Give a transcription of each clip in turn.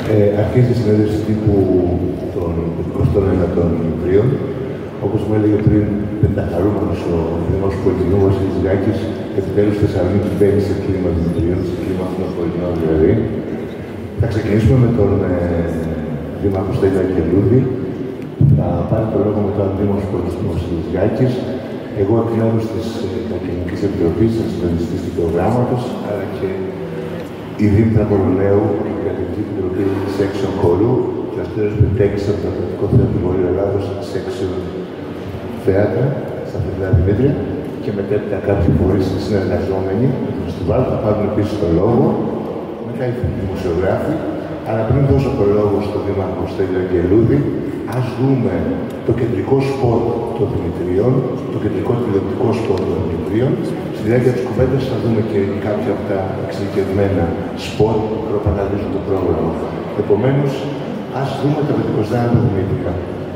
Αρχίζει η συνέντευξη τύπου των 29 των Ιουλίων. Όπως μου έλεγε πριν, πενταχαρούμενος ο Δήμαρχος Πολιτισμού Βασίλης Γκάκης, επιτέλους στη Θεσσαλονίκη μπαίνει σε κλίμα Δημητρίων, σε κλίμα αθηνοπολιτικό δηλαδή. Θα ξεκινήσουμε με τον Δήμαρχο Στέλιο Αγγελούδη. Θα πάρει το λόγο μετά ο Δήμαρχος Πολιτισμού Βασίλης Γκάκης. Εγώ εκ μέρους της Κοινωνικής Επιτροπής, της συντονιστής του προγράμματος, αλλά και η Δήμητρα Κορονέου, η Κρατική Επιτροπή Σέξεων Χορού, και ο Αστέρος Πεντέκης από το Κρατικό Θέατρο του Βορείου Ελλάδος, Σέξεων Θέατρα, στα Θετικά Δημήτρια, και μετέπειτα κάποιοι φορείς συνεργαζόμενοι με το φεστιβάλ θα πάρουν επίσης το λόγο, μετά οι δημοσιογράφοι. Αλλά πριν δώσω το λόγο στον Δήμαρχο Στέλιο Αγγελούδη, ας δούμε το κεντρικό σπορ των Δημητρίων, το κεντρικό τηλεοπτικό σπορ των Δημητρίων. Στη διάρκεια της κουβέντας θα δούμε και κάποια από τα εξειδικευμένα σπορ που προπαγανδίζουν το πρόγραμμα. Επομένως, ας δούμε τα 50 Δημήτρια.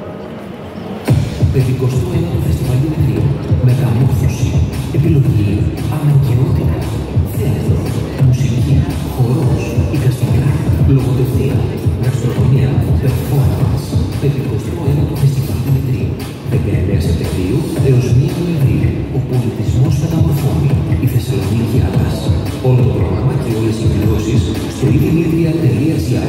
51ο Φεστιβάλ Δημητρίων. Μεταμόρφωση, επιλογή, αναγκαιότητα, θέατρο, μουσική, χορός, εικαστικά, λογοτεχνία, γαστρονομία, performance. 51ο Φεστιβάλ Δημητρίων. 19 Σεπτεμβρίου έως 1 Νοεμβρίου. Ο πολιτισμός μεταμορφώνει. Η Θεσσαλονίκη αλλάζει. Όλο το πρόγραμμα και όλες οι εκδηλώσεις στο iDimitria.gr.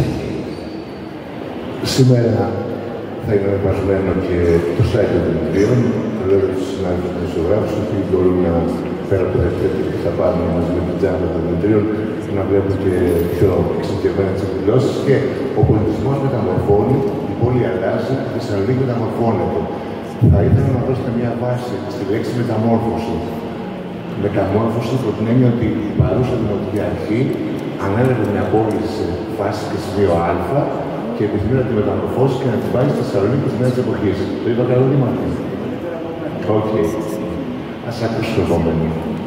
Σήμερα θα είναι ανεβασμένο και το site των Δημητρίων. Λέω στους συνάδελφους των δημοσιογράφους ότι μπορούν να, πέρα από το δεύτερο που θα πάρουν μαζί με την τζάμπα των Δημητρίων, να βλέπουν και πιο εξειδικευμένα τις εκδηλώσεις. Και ο πολιτισμός μεταμορφώνει, η πόλη αλλάζει, η Θεσσαλονίκη μεταμορφώνεται. Θα ήθελα να δώσετε μια βάση στη λέξη μεταμόρφωση. Μεταμόρφωση υπό την έννοια ότι η παρούσα δημοτική αρχή ανέλαβε μια πόλη σε φάση και σημείο Α και επιθυμεί να τη μεταμορφώσει και να την βάλει στη Θεσσαλονίκη της νέας εποχής. Το είπα καλό, Δήμαρχε? Οκ. Ας ακούσουμε το επόμενο.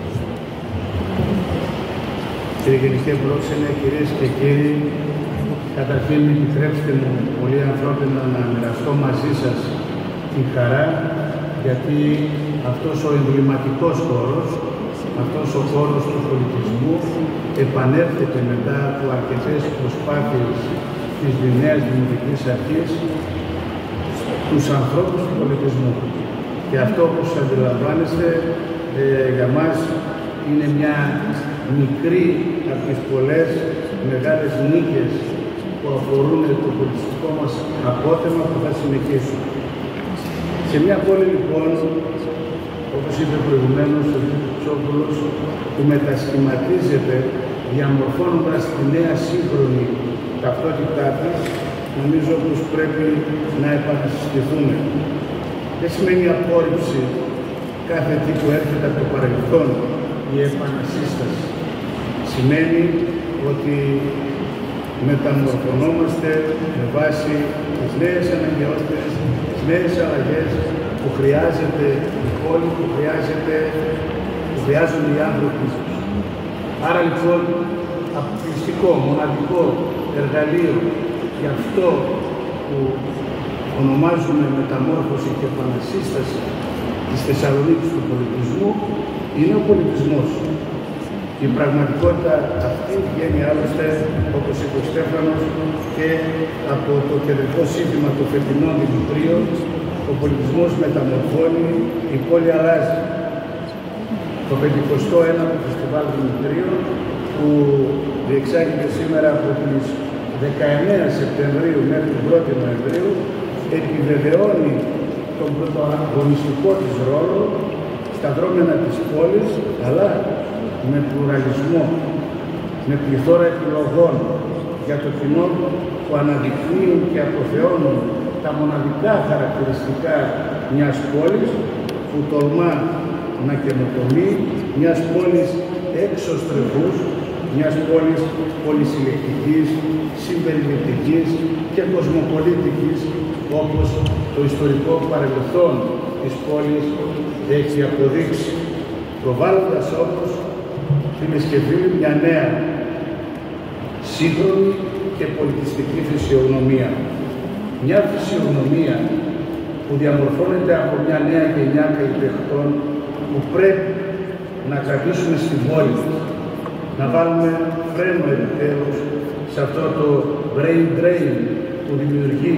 Κύριε Γενική Πρόξενε, κυρίες και κύριοι, καταρχήν επιτρέψτε μου πολύ ανθρώπινα να μοιραστώ μαζί σας τη χαρά, γιατί αυτός ο εμβληματικός χώρος, αυτός ο χώρος του πολιτισμού επανέρχεται μετά από αρκετές προσπάθειες της νέας δημοτικής αρχής στους ανθρώπους του πολιτισμού. Και αυτό, όπως αντιλαμβάνεστε, για μας είναι μια μικρή από τις πολλές μεγάλες νίκες που αφορούν το πολιτιστικό μας απόθεμα που θα συνεχίσουν. Σε μια πόλη, λοιπόν, όπως είπε προηγουμένως ο κ. Τσόπουλος, που μετασχηματίζεται διαμορφώνοντας τη νέα σύγχρονη ταυτότητά της, νομίζω πως πρέπει να επανασυστηθούμε. Δεν σημαίνει απόρριψη κάθε τι που έρχεται από το παρελθόν η επανασύσταση. Σημαίνει ότι μεταμορφωνόμαστε με βάση τις νέες αναγκαιότητες, τις νέες αλλαγές που χρειάζεται η πόλη, που χρειάζονται οι άνθρωποι. Άρα λοιπόν, αποκλειστικό, μοναδικό εργαλείο για αυτό που ονομάζουμε μεταμόρφωση και επανασύσταση της Θεσσαλονίκης του πολιτισμού είναι ο πολιτισμός. Η πραγματικότητα αυτή βγαίνει άλλωστε, όπως είπε ο Στέφανος, και από το κεντρικό σύνθημα των φετινών Δημητρίων: ο πολιτισμός μεταμορφώνει, η πόλη αλλάζει. Το 51ο Φεστιβάλ Δημητρίων, που διεξάγεται σήμερα από τις 19 Σεπτεμβρίου μέχρι την 1η Νοεμβρίου, επιβεβαιώνει τον πρωταγωνιστικό της ρόλο στα δρόμενα της πόλης, αλλά με πλουραλισμό, με πληθώρα επιλογών για το κοινό που αναδεικνύουν και αποθεώνουν τα μοναδικά χαρακτηριστικά μιας πόλης που τολμά να καινοτομεί, μιας πόλης εξωστρεφούς, μιας πόλης πολυσυλλεκτικής, συμπεριληπτικής και κοσμοπολίτικης, όπως το ιστορικό παρελθόν της πόλης έχει αποδείξει, προβάλλοντας όπως, φίλες και φίλοι, μια νέα σύγχρονη και πολιτιστική φυσιογνωμία. Μια φυσιογνωμία που διαμορφώνεται από μια νέα γενιά καλλιτεχνών που πρέπει να κρατήσουμε στην πόλη, να βάλουμε φρένο επιτέλους σε αυτό το brain drain που δημιουργεί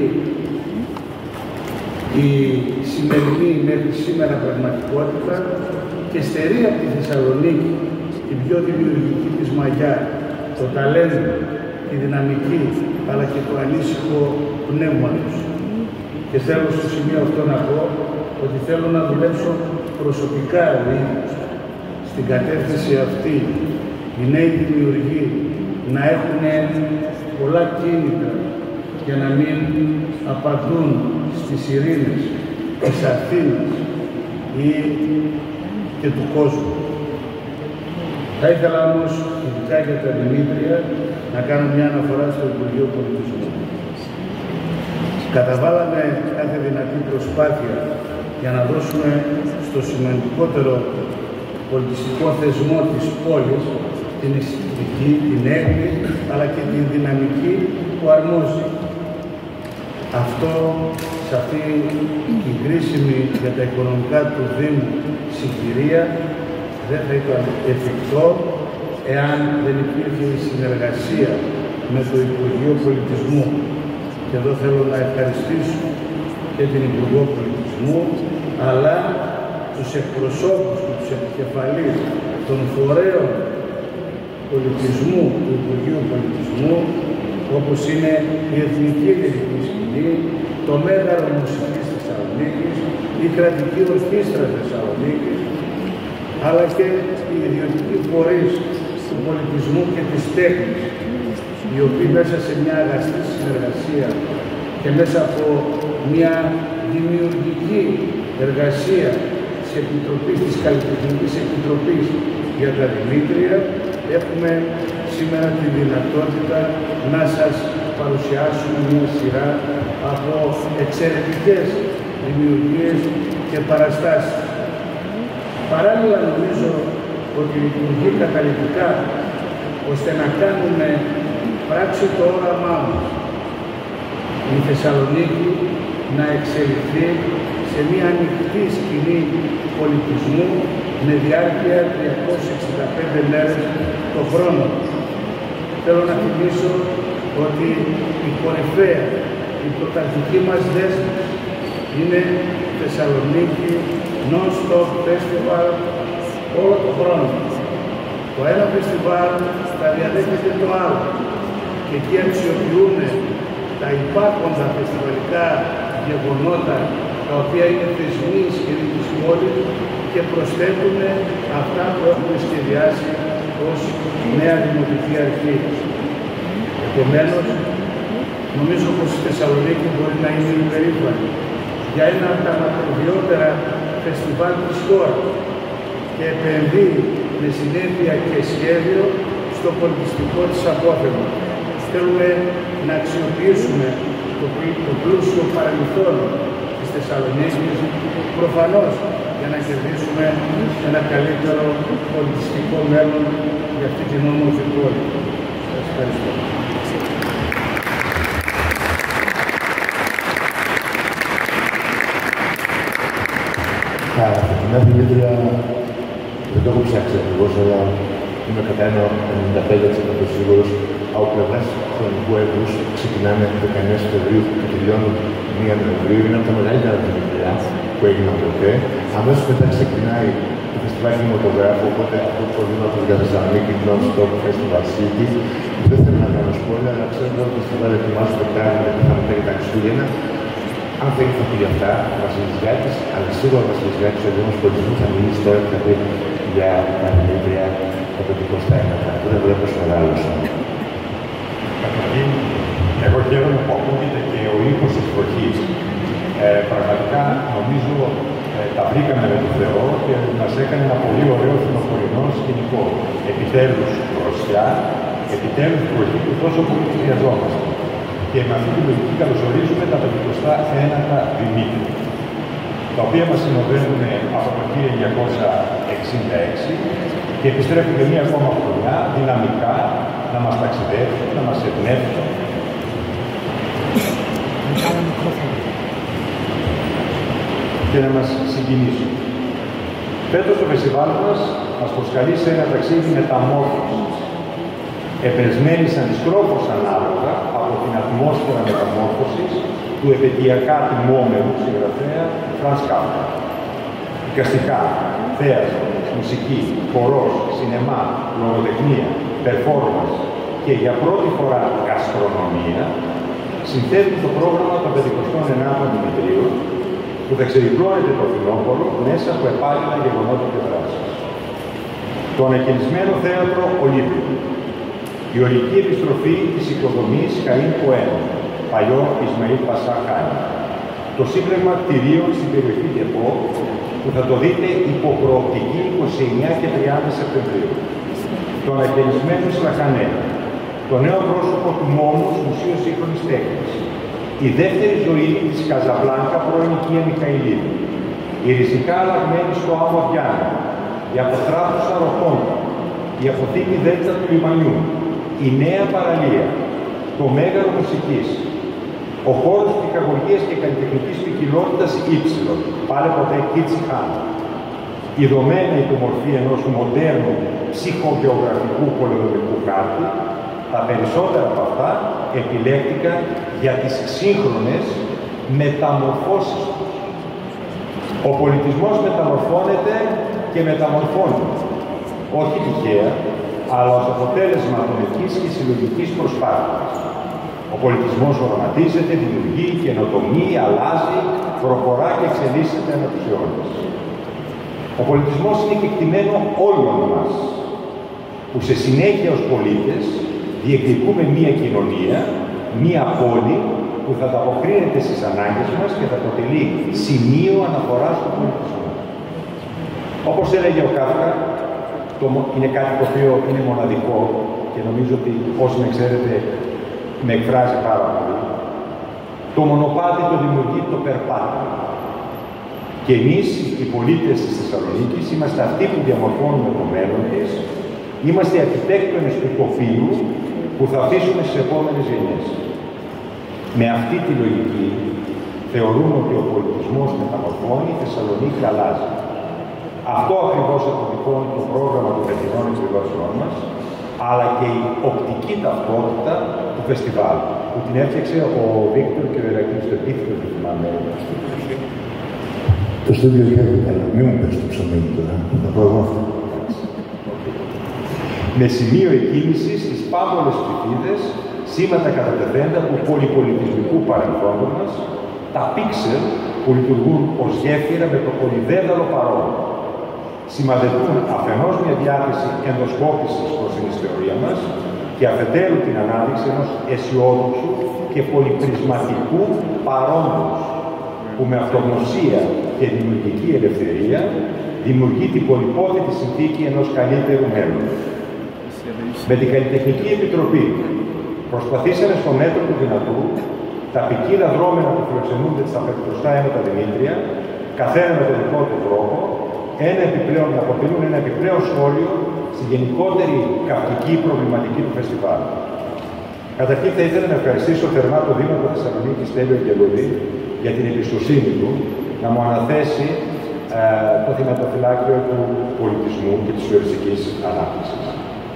η σημερινή μέχρι σήμερα πραγματικότητα και στερεί από τη Θεσσαλονίκη την πιο δημιουργική της μαγιά, το ταλέντο, τη δυναμική, αλλά και το ανήσυχο πνεύμα τους. Και θέλω στο σημείο αυτό να πω ότι θέλω να δουλέψω προσωπικά ο ίδιος στην κατεύθυνση αυτή, οι νέοι δημιουργοί να έχουν πολλά κίνητρα για να μην απαντούν στις ειρήνες της Αθήνας ή και του κόσμου. Θα ήθελα όμως, ειδικά για τα Δημήτρια, να κάνω μια αναφορά στο Υπουργείο Πολιτισμού. Καταβάλαμε κάθε δυνατή προσπάθεια για να δώσουμε στο σημαντικότερο πολιτιστικό θεσμό της πόλης την αισθητική, την έγκλη, αλλά και την δυναμική που αρμόζει. Αυτό, σε αυτή την κρίσιμη για τα οικονομικά του Δήμου συγκυρία, δεν θα ήταν εφικτό εάν δεν υπήρχε η συνεργασία με το Υπουργείο Πολιτισμού. Και εδώ θέλω να ευχαριστήσω και την Υπουργό Πολιτισμού, αλλά τους εκπροσώπους και τους επικεφαλείς των φορέων πολιτισμού του Υπουργείου Πολιτισμού, όπως είναι η Εθνική Λυρική Σκηνή, το Μέγαρο Μουσικής Θεσσαλονίκης, η Κρατική Ορχήστρα Θεσσαλονίκης, αλλά και οι ιδιωτικοί φορείς του πολιτισμού και της τέχνης, οι οποίοι μέσα σε μια αγαστή συνεργασία και μέσα από μια δημιουργική εργασία της Επιτροπής, της Καλλιτεχνικής Επιτροπής για τα Δημήτρια, έχουμε σήμερα τη δυνατότητα να σας παρουσιάσουμε μια σειρά από εξαιρετικές δημιουργίες και παραστάσεις. Παράλληλα νομίζω ότι λειτουργεί καταλυτικά ώστε να κάνουμε πράξη το όραμά μας. Η Θεσσαλονίκη να εξελιχθεί σε μια ανοιχτή σκηνή πολιτισμού με διάρκεια 365 μέρες το χρόνο. Θέλω να θυμίσω ότι η κορυφαία, η πρωταρχική μας δέσμευση είναι Θεσσαλονίκη Non-Stop Festival όλο το χρόνο. Το ένα φεστιβάλ θα διαδέχεται το άλλο και εκεί αξιοποιούμε τα υπάρχοντα φεστιβαλικά γεγονότα τα οποία είναι θεσμοί ισχυροί της πόλης και προσθέτουμε αυτά που έχουμε σχεδιάσει ως νέα δημοτική αρχή. Επομένως, νομίζω πως η Θεσσαλονίκη μπορεί να είναι υπερήφανη για ένα από τα μακροβιότερα φεστιβάλ της χώρας και επενδύει με συνέπεια και σχέδιο στο πολιτιστικό της απόθεμα. Θέλουμε να αξιοποιήσουμε το πλούσιο παρελθόν της Θεσσαλονίκης, προφανώς για να κερδίσουμε ένα καλύτερο πολιτιστικό μέλλον για αυτή την όμορφη πόλη. Σας ευχαριστώ. Καθημερινά Δημήτρια, δεν το έχω ψάξει ακριβώς, αλλά είμαι κατά ένα 95% σίγουρος από πλευράς χρονικού έτους ξεκινάνε 19 Φεβρουαρίου και τελειώνουν 1 Νοεμβρίου. Είναι από τα μεγαλύτερα Δημήτρια που έγιναν ποτέ. Αμέσως μετά ξεκινάει το φεστιβάλ κινηματογράφου, οπότε αυτό το προβλήματο για Θεσσαλονίκη, Non-Stop Festival City. Δεν θέλω να κάνω σχόλια, αλλά ξέρω ότι το φεστιβάλ ετοιμάζεται κάτι γιατί θα μετέχει τα Χριστούγεννα. Αν θέλει θα πει για αυτά, ο Βασίλης Γιάκης, αλλά σίγουρα ο Βασίλης Γιάκης, ο Δήμος Πολιτισμού, θα μιλήσει τώρα και θα πει για τα Δημήτρια από το 29. Δεν βλέπω στο μεγάλο. Καταρχήν, εγώ χαίρομαι που ακούγεται και ο ήχος της βροχής. Πραγματικά νομίζω τα βρήκαμε με τον Θεό και μας έκανε ένα πολύ ωραίο φθινοπορεινό σκηνικό. Επιτέλους δροσιά, επιτέλους βροχή που τόσο πολύ χρειαζόμαστε. Και με αυτή τη λογική καλωσορίζουμε τα 51 Δημήτρια, τα οποία μας συνοδεύουν από το 1966 και επιστρέφουν και μία ακόμα χρονιά δυναμικά να μας ταξιδεύουν, να μας εμπνεύσουν. Και να μας συγκινήσουν. Φέτος το φεστιβάλ μας προσκαλεί σε ένα ταξίδι μεταμόρφωσης. επεσμένης αντιστρόφως ανάλογα από την ατμόσφαιρα μεταμόρφωσης του επαιτειακά τιμόμενου συγγραφέα Φρανς Κάφκα. Εικαστικά, θέατρο, μουσική, χορός, σινεμά, λογοτεχνία, performance και για πρώτη φορά γαστρονομία συνθέτουν το πρόγραμμα των 59ων Δημητρίων που θα ξεδιπλώνεται το φθινόπωρο μέσα από επάλληλα γεγονότα και δράσεις. Το ανακαινισμένο θέατρο Ολύμπιο, η ολική επιστροφή της οικοδομής Καΐν Ποέμ, παλιό Ισμαήλ Πασά Χάιν, το σύμπλεγμα κτηρίων στην περιοχή Γεπό που θα το δείτε υπό προοπτική 29 και 30 Σεπτεμβρίου, το ανακαινισμένο Σλαχανέ, το νέο πρόσωπο του Μόνους Μουσείου Σύγχρονης Τέχνης, η δεύτερη ζωή της Καζαμπλάνκα πρώην οικία Μικαηλίδη, η ριζικά αλλαγμένη στο Άμμο Διάννα, η αποθράπτουσα Ροκόντα, η αποθήκη Δέλτα του Λιμανιού, η νέα παραλία, το μέγαρο μουσικής, ο χώρος πυκαγωγίας και καλλιτεχνικής ποικιλότητας Ήψιλον, πάλι ποτέ Κίτσι Χάν, η δομένα υπομορφή ενός μοντέρνου ψυχογεωγραφικού πολεοδομικού χάρτη, τα περισσότερα από αυτά επιλέχθηκαν για τις σύγχρονες μεταμορφώσεις τους. Ο πολιτισμός μεταμορφώνεται και μεταμορφώνεται, όχι τυχαία, αλλά ως αποτέλεσμα ατομικής και συλλογικής προσπάθειας. Ο πολιτισμός οραματίζεται, δημιουργεί, καινοτομεί, αλλάζει, προχωρά και εξελίσσεται ανά τους αιώνες. Ο πολιτισμός είναι κεκτημένο όλων μας, που σε συνέχεια ως πολίτες διεκδικούμε μία κοινωνία, μία πόλη που θα ανταποκρίνεται στις ανάγκες μας και θα αποτελεί σημείο αναφοράς του πολιτισμού. Όπως έλεγε ο Κάφκα, είναι κάτι το οποίο είναι μοναδικό και νομίζω ότι όσοι με ξέρετε με εκφράζει πάρα πολύ. Το μονοπάτι το δημιουργεί το περπάτι. Και εμείς, οι πολίτες της Θεσσαλονίκης, είμαστε αυτοί που διαμορφώνουμε το μέλλον της, είμαστε οι αρχιτέκτονες του υποφύλου που θα αφήσουμε στις επόμενες γενιές. Με αυτή τη λογική θεωρούμε ότι ο πολιτισμός μεταμορφώνει, η Θεσσαλονίκη αλλάζει. Αυτό ακριβώς αποτυπώνει το πρόγραμμα των φετινών εκδηλώσεων μας, αλλά και η οπτική ταυτότητα του φεστιβάλ, που την έφτιαξε ο Βίκτορ και ο Ηρακλής, το επίθετο του θυμάμαι. Το στούντιο χέρι, αλλά μην μου πες το ψωμί τώρα, θα πω εγώ αυτό. Με σημείο εκκίνηση στις πάμπολες ψηφίδες, σήματα κατατεθέντα του πολυπολιτισμικού παρελθόντος μας, τα πίξελ που λειτουργούν ως γέφυρα με το πολυδέδαλο παρόν. Σημαδετούν αφενός μια διάθεση ενδοσκόπησης προς την ιστορία μας και αφετέρου την ανάδειξη ενός αισιόδοξου και πολυπρισματικού παρόντος που με αυτογνωσία και δημιουργική ελευθερία δημιουργεί την πολυπόθητη συνθήκη ενός καλύτερου μέλλοντος. Με την Καλλιτεχνική Επιτροπή προσπαθήσαμε στο μέτρο του δυνατού τα ποικίλα δρόμενα που φιλοξενούνται στα πεκτροστά ένωτα Δημήτρια, καθένα με τον δικό του τρόπο, να αποτελούν ένα επιπλέον σχόλιο στη γενικότερη καυτική προβληματική του φεστιβάλ. Καταρχήν θα ήθελα να ευχαριστήσω θερμά το Δήμο του Θεσσαλονίκης Στέλιο Αγγελούδη για την εμπιστοσύνη του να μου αναθέσει το θεματοφυλάκιο του πολιτισμού και της τουριστικής ανάπτυξης.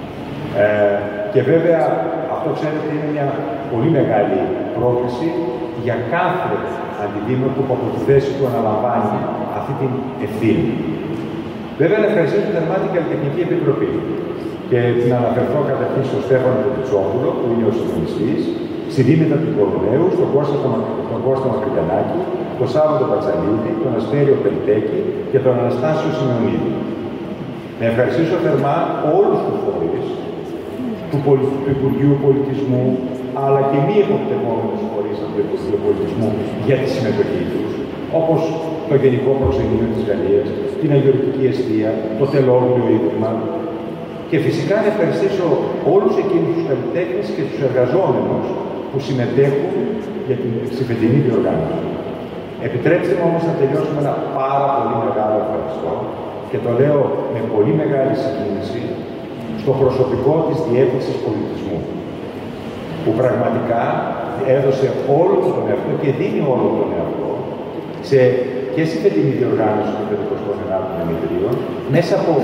Και βέβαια αυτό ξέρετε είναι μια πολύ μεγάλη πρόκληση για κάθε αντιδήμαρχο που από τη θέση του αναλαμβάνει αυτή την ευθύνη. Βέβαια, να ευχαριστήσω θερμά την Καλλιτεχνική Επιτροπή και να αναφερθώ καταρχήν στον Στέφανο Πετριτσόπουλο, που είναι ο συντονιστής, στη Δήμητρα του Κορουναίου, στον Κώστα Μακρυγιαννάκη, τον Σάββατο Πατσαλίδη, τον Αστέριο Πελτέκη και τον Αναστάσιο Σιμεωνίδη. Να ευχαριστήσω θερμά όλους τους φορείς του Υπουργείου Πολιτισμού, αλλά και μη εποπτευόμενους φορείς του Υπουργείου Πολιτισμού για τη συμμετοχή τους, όπως το Γενικό Προξενείο της Γαλλίας, την Αγιορτική Εστία, το Τελόγλιο Ίδρυμα. Και φυσικά να ευχαριστήσω όλους εκείνους τους καλλιτέχνες και τους εργαζόμενους που συμμετέχουν για την φετινή διοργάνωση. Επιτρέψτε μου όμως να τελειώσουμε ένα πάρα πολύ μεγάλο ευχαριστώ και το λέω με πολύ μεγάλη συγκίνηση στο προσωπικό της Διεύθυνσης Πολιτισμού, που πραγματικά έδωσε όλο τον εαυτό και δίνει όλο τον εαυτό και στη φετινή διοργάνωση των 59ων Δημητρίων, μέσα από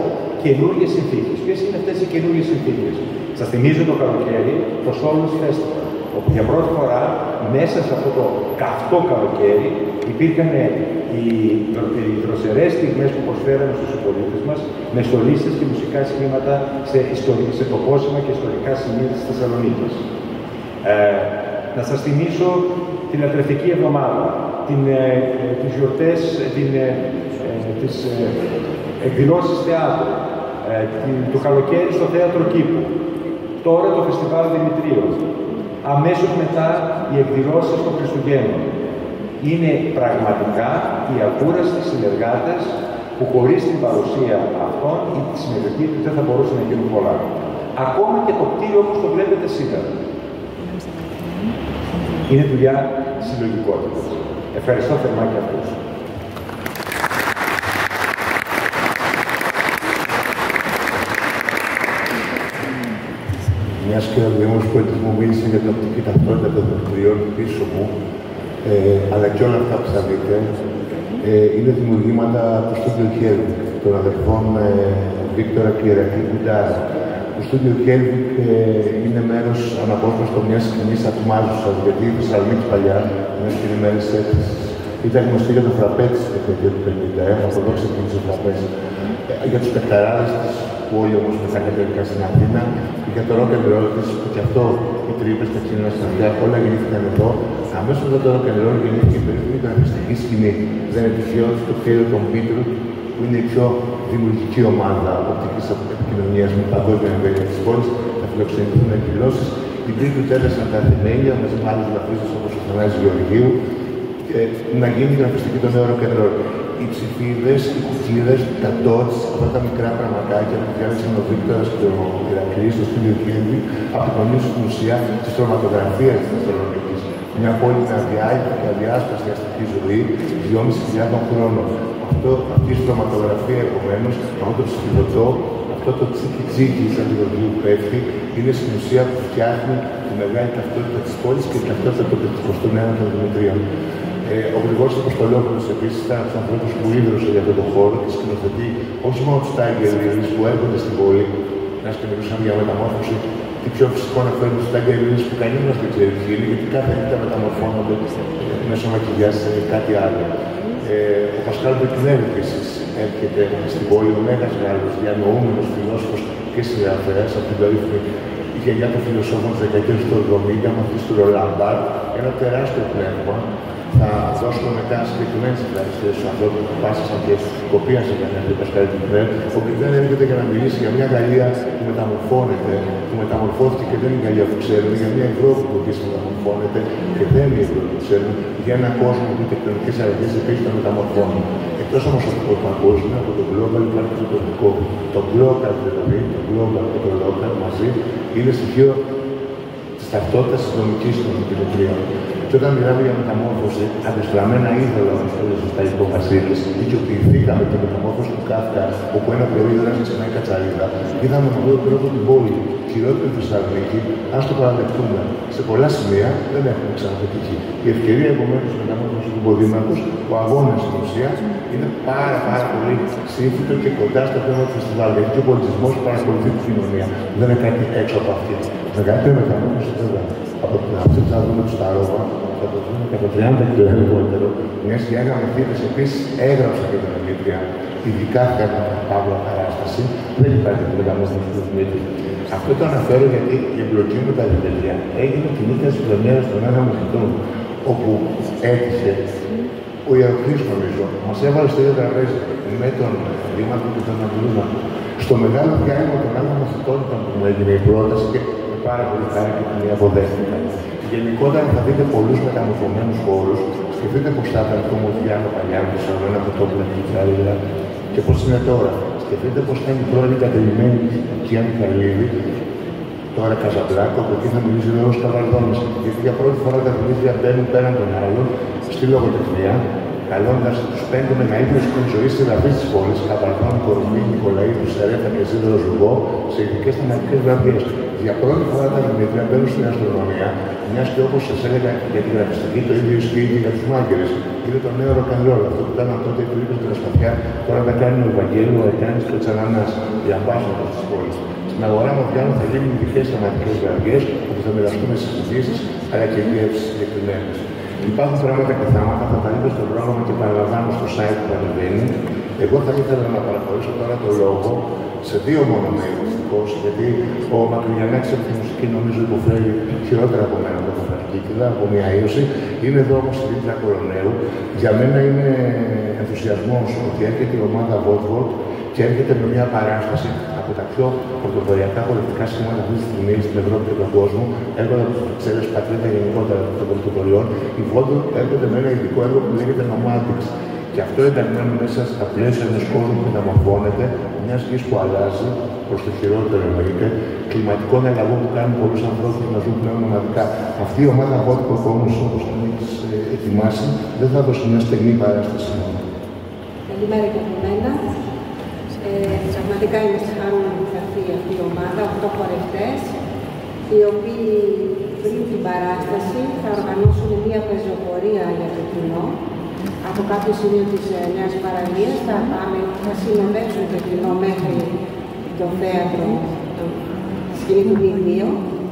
καινούργιες συνθήκες. Ποιες είναι αυτές οι καινούργιες συνθήκες? Σας θυμίζω το καλοκαίρι, το Solstice Festival, όπου για πρώτη φορά μέσα σε αυτό το καυτό καλοκαίρι υπήρχαν οι δροσερές στιγμές που προσφέραμε στους συμπολίτες μας με στολίστες και μουσικά σχήματα σε τοπόσιμα και ιστορικά σημεία της Θεσσαλονίκης. Να σας θυμίσω την Λατρευτική Εβδομάδα, τις γιορτές, τις εκδηλώσεις θεάτρου, το καλοκαίρι στο Θέατρο Κήπου, τώρα το Φεστιβάλ Δημητρίων, αμέσως μετά οι εκδηλώσεις των Χριστουγέννων. Είναι πραγματικά οι ακούραστοι συνεργάτες που χωρίς την παρουσία αυτών ή τη συμμετοχή τους δεν θα μπορούσαν να γίνουν πολλά. Ακόμα και το κτίριο όπως το βλέπετε σήμερα. Είναι δουλειά συλλογικότητας. Ευχαριστώ θερμά και αυτούς. Μιας και ο Δήμος Πολιτισμού μίλησε για την οπτική ταυτότητα των κτηρίων πίσω μου, αλλά και όλα αυτά που θα δείτε, είναι δημιουργήματα του Στούντιο Χέλβικ, των αδερφών Βίκτορα και Ηρακλή Κουντάρα. Το Στούντιο Χέλβικ είναι μέρος αναπόσπαστο μιας κοινής ατμάζουσας, γιατί η Θεσσαλονίκη παλιά, μιας και είναι μέρες έτσι, ήταν γνωστή για το φραπέ της δεκαετία του 50, από εδώ ξεκίνησε ο φραπές. Για τους παιχταράδες της, που όλοι όμως μετά κατέβηκαν στην Αθήνα, και για το rock and roll της, που και αυτό οι τρύπες, τα ξύλινα σταθιά, όλα γεννήθηκαν εδώ. Αμέσως μετά το rock and roll γεννήθηκε η περίφημη γραφιστική σκηνή. Δεν είναι τυχαίο ότι το κτίριο των Beatles, που είναι η πιο δημιουργική ομάδα οπτικής επικοινωνίας με παγκόσμια εμβέλεια της πόλης, θα φιλοξενηθούν εκδηλώσεις. Οι Beatles έδεσαν τα Αθηναίλια μαζί με άλλους γραφίστες όπως ο Θανάσης Γεωργίου, να γίνει η γραφιστική των νέων rock and roll. Οι ψηφίδες, οι κουκίδες, τα dots, αυτά τα μικρά πραγματάκια που διάλεξαν ο Βίκτορας και ο Ηρακλής στο Στούντιο Χέλβικ, απεικονίζουν στην ουσία τη στρωματογραφία της Θεσσαλονίκης. Μια πόλη με αδιάλειπτη και αδιάσπαστη αστική ζωή 2.500 χρόνων. Αυτή η στρωματογραφία, επομένως, αυτό το ψηφιδωτό, αυτό το τσίκι-τσίκι σαν τη δοχή που πέφτει, είναι στην ουσία που φτιάχνει τη μεγάλη ταυτότητα της πόλης και τη ταυτότητα των 21ου των Δημητρίων. Ο Γρηγόρης Αποστολόπουλος επίσης ήταν από τους ανθρώπους που ίδρυσε για αυτόν τον χώρο και σκηνοθετεί όχι μόνο τους Tiger Lilies που έρχονται στην πόλη, μιας και μιλούσαν για μεταμόρφωση, τι πιο φυσικό να φέρουν τους Tiger Lilies που κανείς μας δεν ξέρει τι είναι, γιατί κάθε νύχτα μεταμορφώνονται μέσω μακιγιάζ σε κάτι άλλο. Ο Πασκάλ Μπεκνέρ επίσης έρχεται στην πόλη, ο Μέγας Γάλλος, διανοούμενος φιλόσοφος και συγγραφέας από την περίφημη γενιά των φιλοσόφων της δεκαετίας του 70, μαθητής του Ρολάν Μπάρτ, ένα τεράστιο πνεύμα. Θα δώσουμε μετά συγκεκριμένες ευχαριστίες στους ανθρώπους που πάσασαν και κοπίασαν για τον Πασκάλ Μπεκνέρ, ο οποίος έρχεται για να μιλήσει για μια Γαλλία που μεταμορφώνεται, που μεταμορφώθηκε και δεν είναι η Γαλλία που ξέρουμε, για μια Ευρώπη που επίσης μεταμορφώνεται και δεν είναι η Ευρώπη που ξέρουμε, για έναν κόσμο που οι τεκτονικές αλλαγές επίσης τα μεταμορφώνουν. Εκτός όμως από το παγκόσμιο, από το global υπάρχει το τοπικό. Το global δηλαδή, το global και το local μαζί είναι στοιχείο της ταυτότητας της δομικής των Δημητρίων. Και όταν μιλάμε για μεταμόρφωση, αντιστραμμένα είδωλα όπως έλεγε σωστά οι υποβασίλες, οικειοποιηθήκαμε τη μεταμόρφωση του Κάφκα, όπου ένα πρωί δράση ξανά η κατσαρίδα, είδαμε με αυτόν τον τρόπο την πόλη, χειρότερη Θεσσαλονίκη, ας το παραδεχτούμε. Σε πολλά σημεία δεν έχουμε ξαναπετύχει. Η ευκαιρία επομένως της μεταμόρφωσης του Ποδήμαρκους, ο αγώνας στην ουσία, είναι πάρα πολύ σύμφυτο και κοντά στο θέμα του φεστιβάλ. Γιατί και ο πολιτισμός παρακολουθεί την κοινωνία. Δεν είναι κάτι έξω από αυτή. Μεγαλύτερη μεταμόρφωση βέβαια. Από την αυτή που θα δούμε του Σταρόβα, θα το δούμε κατά 30 χιλιόμετρα. Μια και Άγαμε Θήτες επίσης έγραψαν και την Δημήτρια, ειδικά κατά την Παύλα Παράσταση. Δεν υπάρχει την μεταμόρφωση του Δημήτρη. Αυτό το αναφέρω γιατί η εμπλοκή με τα Δημήτρια έγινε τη νύχτα της πρεμιέρας των Άγαμων Θητών, όπου έτυχε ο Ιεροχλής, νομίζω, μας έβαλε στο ίδιο τραπέζι με τον Δήμαρχο και τον Αντιλούνα. Στο μεγάλο διάλειμμα των Άγαμων Θητών ήταν που μου έγινε η πρόταση και πάρα πολύ χάρη και την αποδέχτηκα. Γενικότερα θα δείτε πολλούς μεταμορφωμένους χώρους. Σκεφτείτε πώς θα ήταν το Μουδιάνο παλιά, το Σαββένα από το Πλατικάριλα και πώς είναι τώρα. Σκεφτείτε πώς ήταν η πρώην κατελημένη οικία Μιχαηλίδη, τώρα Καζαμπλάκο, από εκεί θα μιλήσει ο Λόγος Καβαλδόνης. Γιατί για πρώτη φορά τα Δημήτρια μπαίνουν πέραν των άλλων στη λογοτεχνία, καλώντας τους 5 μεγαλύτερους ζωής συγγραφείς της πόλης, Καβαλδόνη, Κορουμί, Νικολαίδου, Σερέφα και Σίδερο Ζουγό, σε ειδικές θεματικές βραβείες. Για πρώτη φορά τα Δημήτρια μπαίνουν στην αστρονομία, μια και όπως σας έλεγα για τη γραφιστική, το ίδιο ισχύει και για τους μάγκερες. Είναι το νέο ροκανρόλ. Αυτό που κάναν τότε οι Τουρκοί στην Ασταφιά, τώρα τα κάνει ο Ευαγγέλιο, ο Αιτάνης και ο Τσανανάς, οι αμπάσχοντες της πόλης. Στην αγορά Μοδιάνου θα γίνουν ειδικές θεματικές βραδιές, όπου θα μοιραστούμε συζητήσεις, αλλά και γεύσεις συγκεκριμένες. Υπάρχουν πράγματα και θάματα, θα τα δείτε στο πρόγραμμα και παραλαμβάνω στο site που ανεβαίνει. Εγώ θα ήθελα να παραχωρήσω τώρα το λόγο σε δύο μόνο μέρη, γιατί ο Μακρυγιαννάκης από τη μουσική νομίζω υποφέρει χειρότερα από μένα από το Φραγκίκηδα, από μια ίωση. Είναι εδώ όμως η Δήμητρα Κοροναίου. Για μένα είναι ενθουσιασμός ότι έρχεται η ομάδα Βότβολτ και έρχεται με μια παράσταση από τα πιο πρωτοποριακά πολιτικά σχήματα αυτή τη στιγμή στην Ευρώπη και τον κόσμο. Έρχονται από τις Βρυξέλλες, πατρίδα γενικότερα των πρωτοποριών. Η Βότβολτ έρχονται με ένα ειδικό έργο που λέγεται Nomadics. Και αυτό ενταγμένο μέσα στα πλαίσια ενός κόσμου που μεταμορφώνεται, μια γη που αλλάζει προς το χειρότερο εννοείται, κλιματικών αλλαγών που κάνουν πολλούς ανθρώπους να ζουν πλέον νομαδικά. Αυτή η ομάδα Βότβολτ όμως, όπως την έχεις ετοιμάσει, δεν θα δώσει μια στενή παράσταση μόνο. Καλημέρα και από μένα. Πραγματικά είμαι χαρούμενη που θα έρθει αυτή η ομάδα, 8 χορευτές, οι οποίοι πριν την παράσταση θα οργανώσουν μια πεζοπορία για το κοινό. Από κάποιο σημείο της Νέας Παραλίας θα συνοδεύσουν το κοινό μέχρι το θέατρο, τη σκηνή του Μηδίου,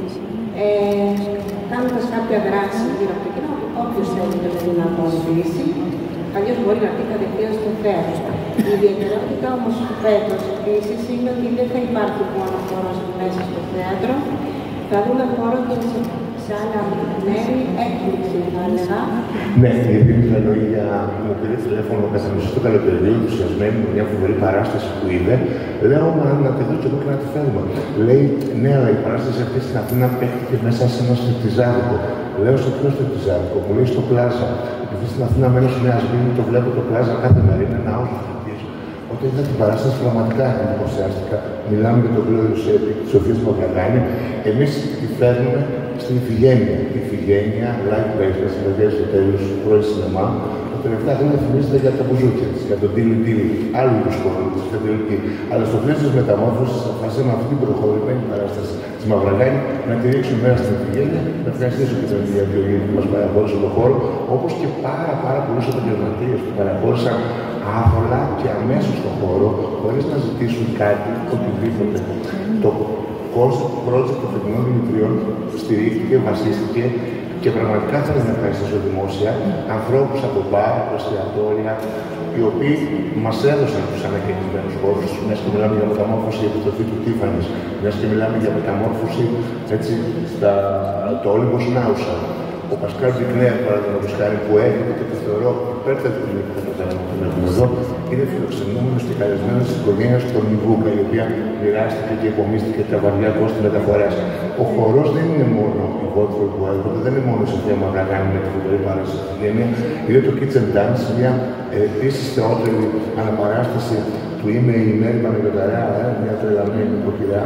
κάνοντας κάποια δράση γύρω από το κοινό, όποιος θέλει να ακολουθήσει, αλλιώς μπορεί να πει κατευθείαν στο θέατρο. Η ιδιαιτερότητα όμως του φέτος επίσης είναι ότι δεν θα υπάρχει μόνο χώρος μέσα στο θέατρο, θα δούμε χώρο και σε άλλα μέρη, έκπληξη θα έλεγα. Ναι, η Δήμητρα Λογία μου πήρε τηλέφωνο κατά μισό του καλοκαιριού, ενθουσιασμένη με μια φοβερή παράσταση που είδε. Λέω να τη δω και εγώ και να τη φέρουμε. Λέει, ναι, αλλά η παράσταση αυτή στην Αθήνα παίχτηκε μέσα σε ένα στριπτιζάδικο. Λέω, σε ποιο στριπτιζάδικο, μου λέει στο Πλάζα. Επειδή στην Αθήνα μένω στη Νέα Σμύρνη, το βλέπω το Πλάζα κάθε μέρα, είναι ναός του στριπτιζ. Όταν είδα την παράσταση, πραγματικά εντυπωσιάστηκα. Μιλάμε για τον Κλώδιο Σέπη, τη Σοφία Παγκαλάνη. Εμείς τη φέρνουμε στην Ιφηγένεια. Η Ιφηγένεια, live based, συνεδρίαση στο τέλος, πρώην σινεμά. Τα τελευταία χρόνια θυμίζεται για τα μπουζούκια της, για τον Τίλι Τίλι, άλλου είδους χώρου της, αλλά στο πλαίσιο της μεταμόρφωσης θα φάσουμε αυτή την προχωρημένη παράσταση της Μαυραγάνη να τη ρίξουμε μέρα στην Ιφηγένεια. Να ευχαριστήσω και τον Ηλία Διογέννη που μας παραχώρησε τον χώρο, όπως και πάρα πολλούς επαγγελματίες που παραχώρησαν άβολα και αμέσως στον χώρο, χωρίς να ζητήσουν κάτι, οτιδήποτε. Το concept project των φετινών Δημητριών στηρίχθηκε, βασίστηκε και πραγματικά θέλω να ευχαριστήσω δημόσια ανθρώπους από μπαρ, εστιατόρια, οι οποίοι μας έδωσαν τους ανακαινισμένους χώρους, μιας και μιλάμε για μεταμόρφωση η επιστροφή του Τίφανης, μιας και μιλάμε για μεταμόρφωση έτσι, το Όλυμπος Νάουσα. Ο Πασκάλ Ζιγνέρ, παραδείγματος χάρη, που έρχεται και το θεωρώ υπέρτατη τιμή που θα έχουμε εδώ, είναι φιλοξενούμενος και καλεσμένος της οικογένειας του Νιβούκα, η οποία μοιράστηκε και υπομίστηκε τα βαριά κόστη μεταφοράς. Ο χορός δεν είναι μόνο η Βότβολτ που έρχονται, δεν είναι μόνο σε θέμα να κάνει με τη φοβερή παράσταση στην οικογένεια. Είναι το Kitchen Dance, μια επίσης θεότερη αναπαράσταση του είμαι η Μέρη Παναγιωταρά, μια τρελαμένη νοικοκυρά.